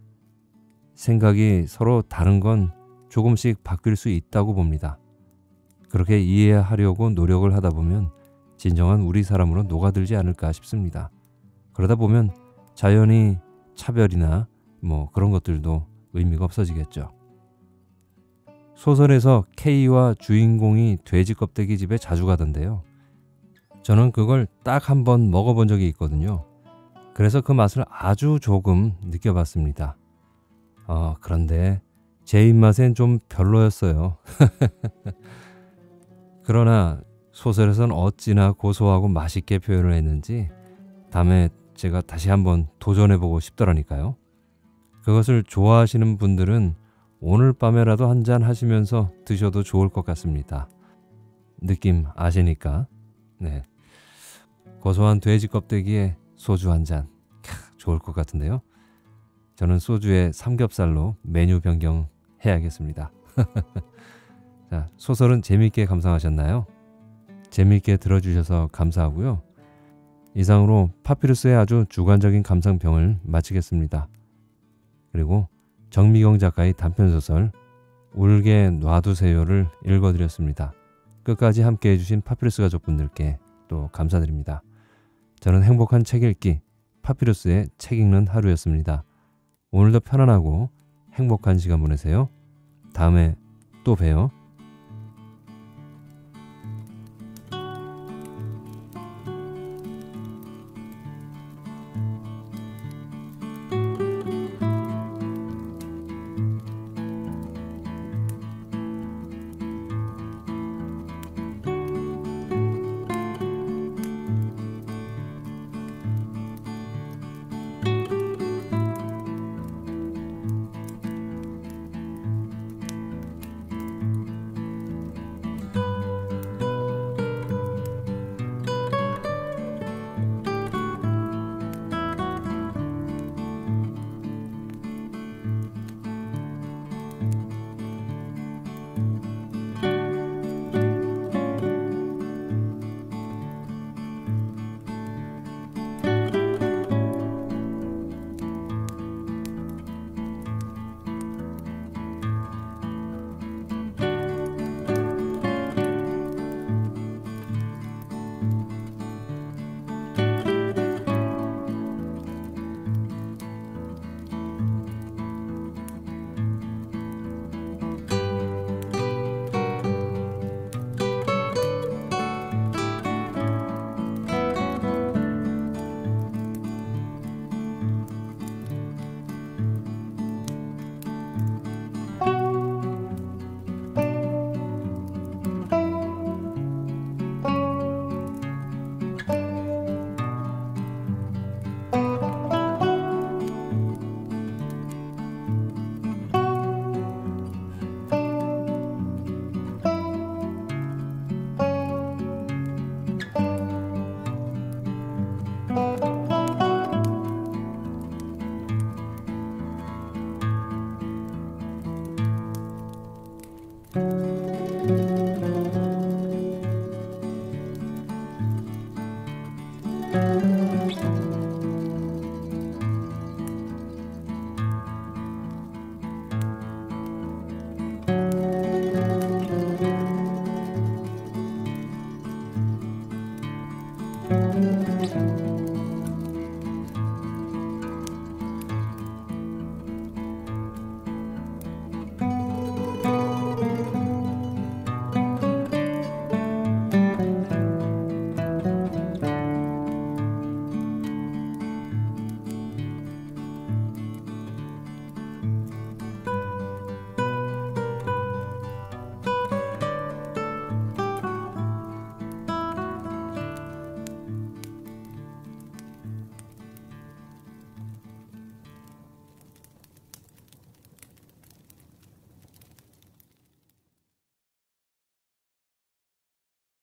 생각이 서로 다른 건 조금씩 바뀔 수 있다고 봅니다. 그렇게 이해하려고 노력을 하다 보면 진정한 우리 사람으로 녹아들지 않을까 싶습니다. 그러다 보면 자연히 차별이나 그런 것들도 의미가 없어지겠죠. 소설에서 K와 주인공이 돼지 껍데기 집에 자주 가던데요. 저는 그걸 딱 한 번 먹어본 적이 있거든요. 그래서 그 맛을 아주 조금 느껴봤습니다. 그런데 제 입맛엔 좀 별로였어요. 그러나 소설에선 어찌나 고소하고 맛있게 표현을 했는지 다음에 제가 다시 한번 도전해보고 싶더라니까요. 그것을 좋아하시는 분들은 오늘 밤에라도 한잔 하시면서 드셔도 좋을 것 같습니다. 느낌 아시니까. 네. 고소한 돼지 껍데기에 소주 한 잔. 좋을 것 같은데요. 저는 소주에 삼겹살로 메뉴 변경해야겠습니다. 자, 소설은 재미있게 감상하셨나요? 재미있게 들어주셔서 감사하고요. 이상으로 파피루스의 아주 주관적인 감상평을 마치겠습니다. 그리고 정미경 작가의 단편소설 울게 놔두세요를 읽어드렸습니다. 끝까지 함께해 주신 파피루스 가족분들께 또 감사드립니다. 저는 행복한 책 읽기 파피루스의 책 읽는 하루였습니다. 오늘도 편안하고 행복한 시간 보내세요. 다음에 또 봬요.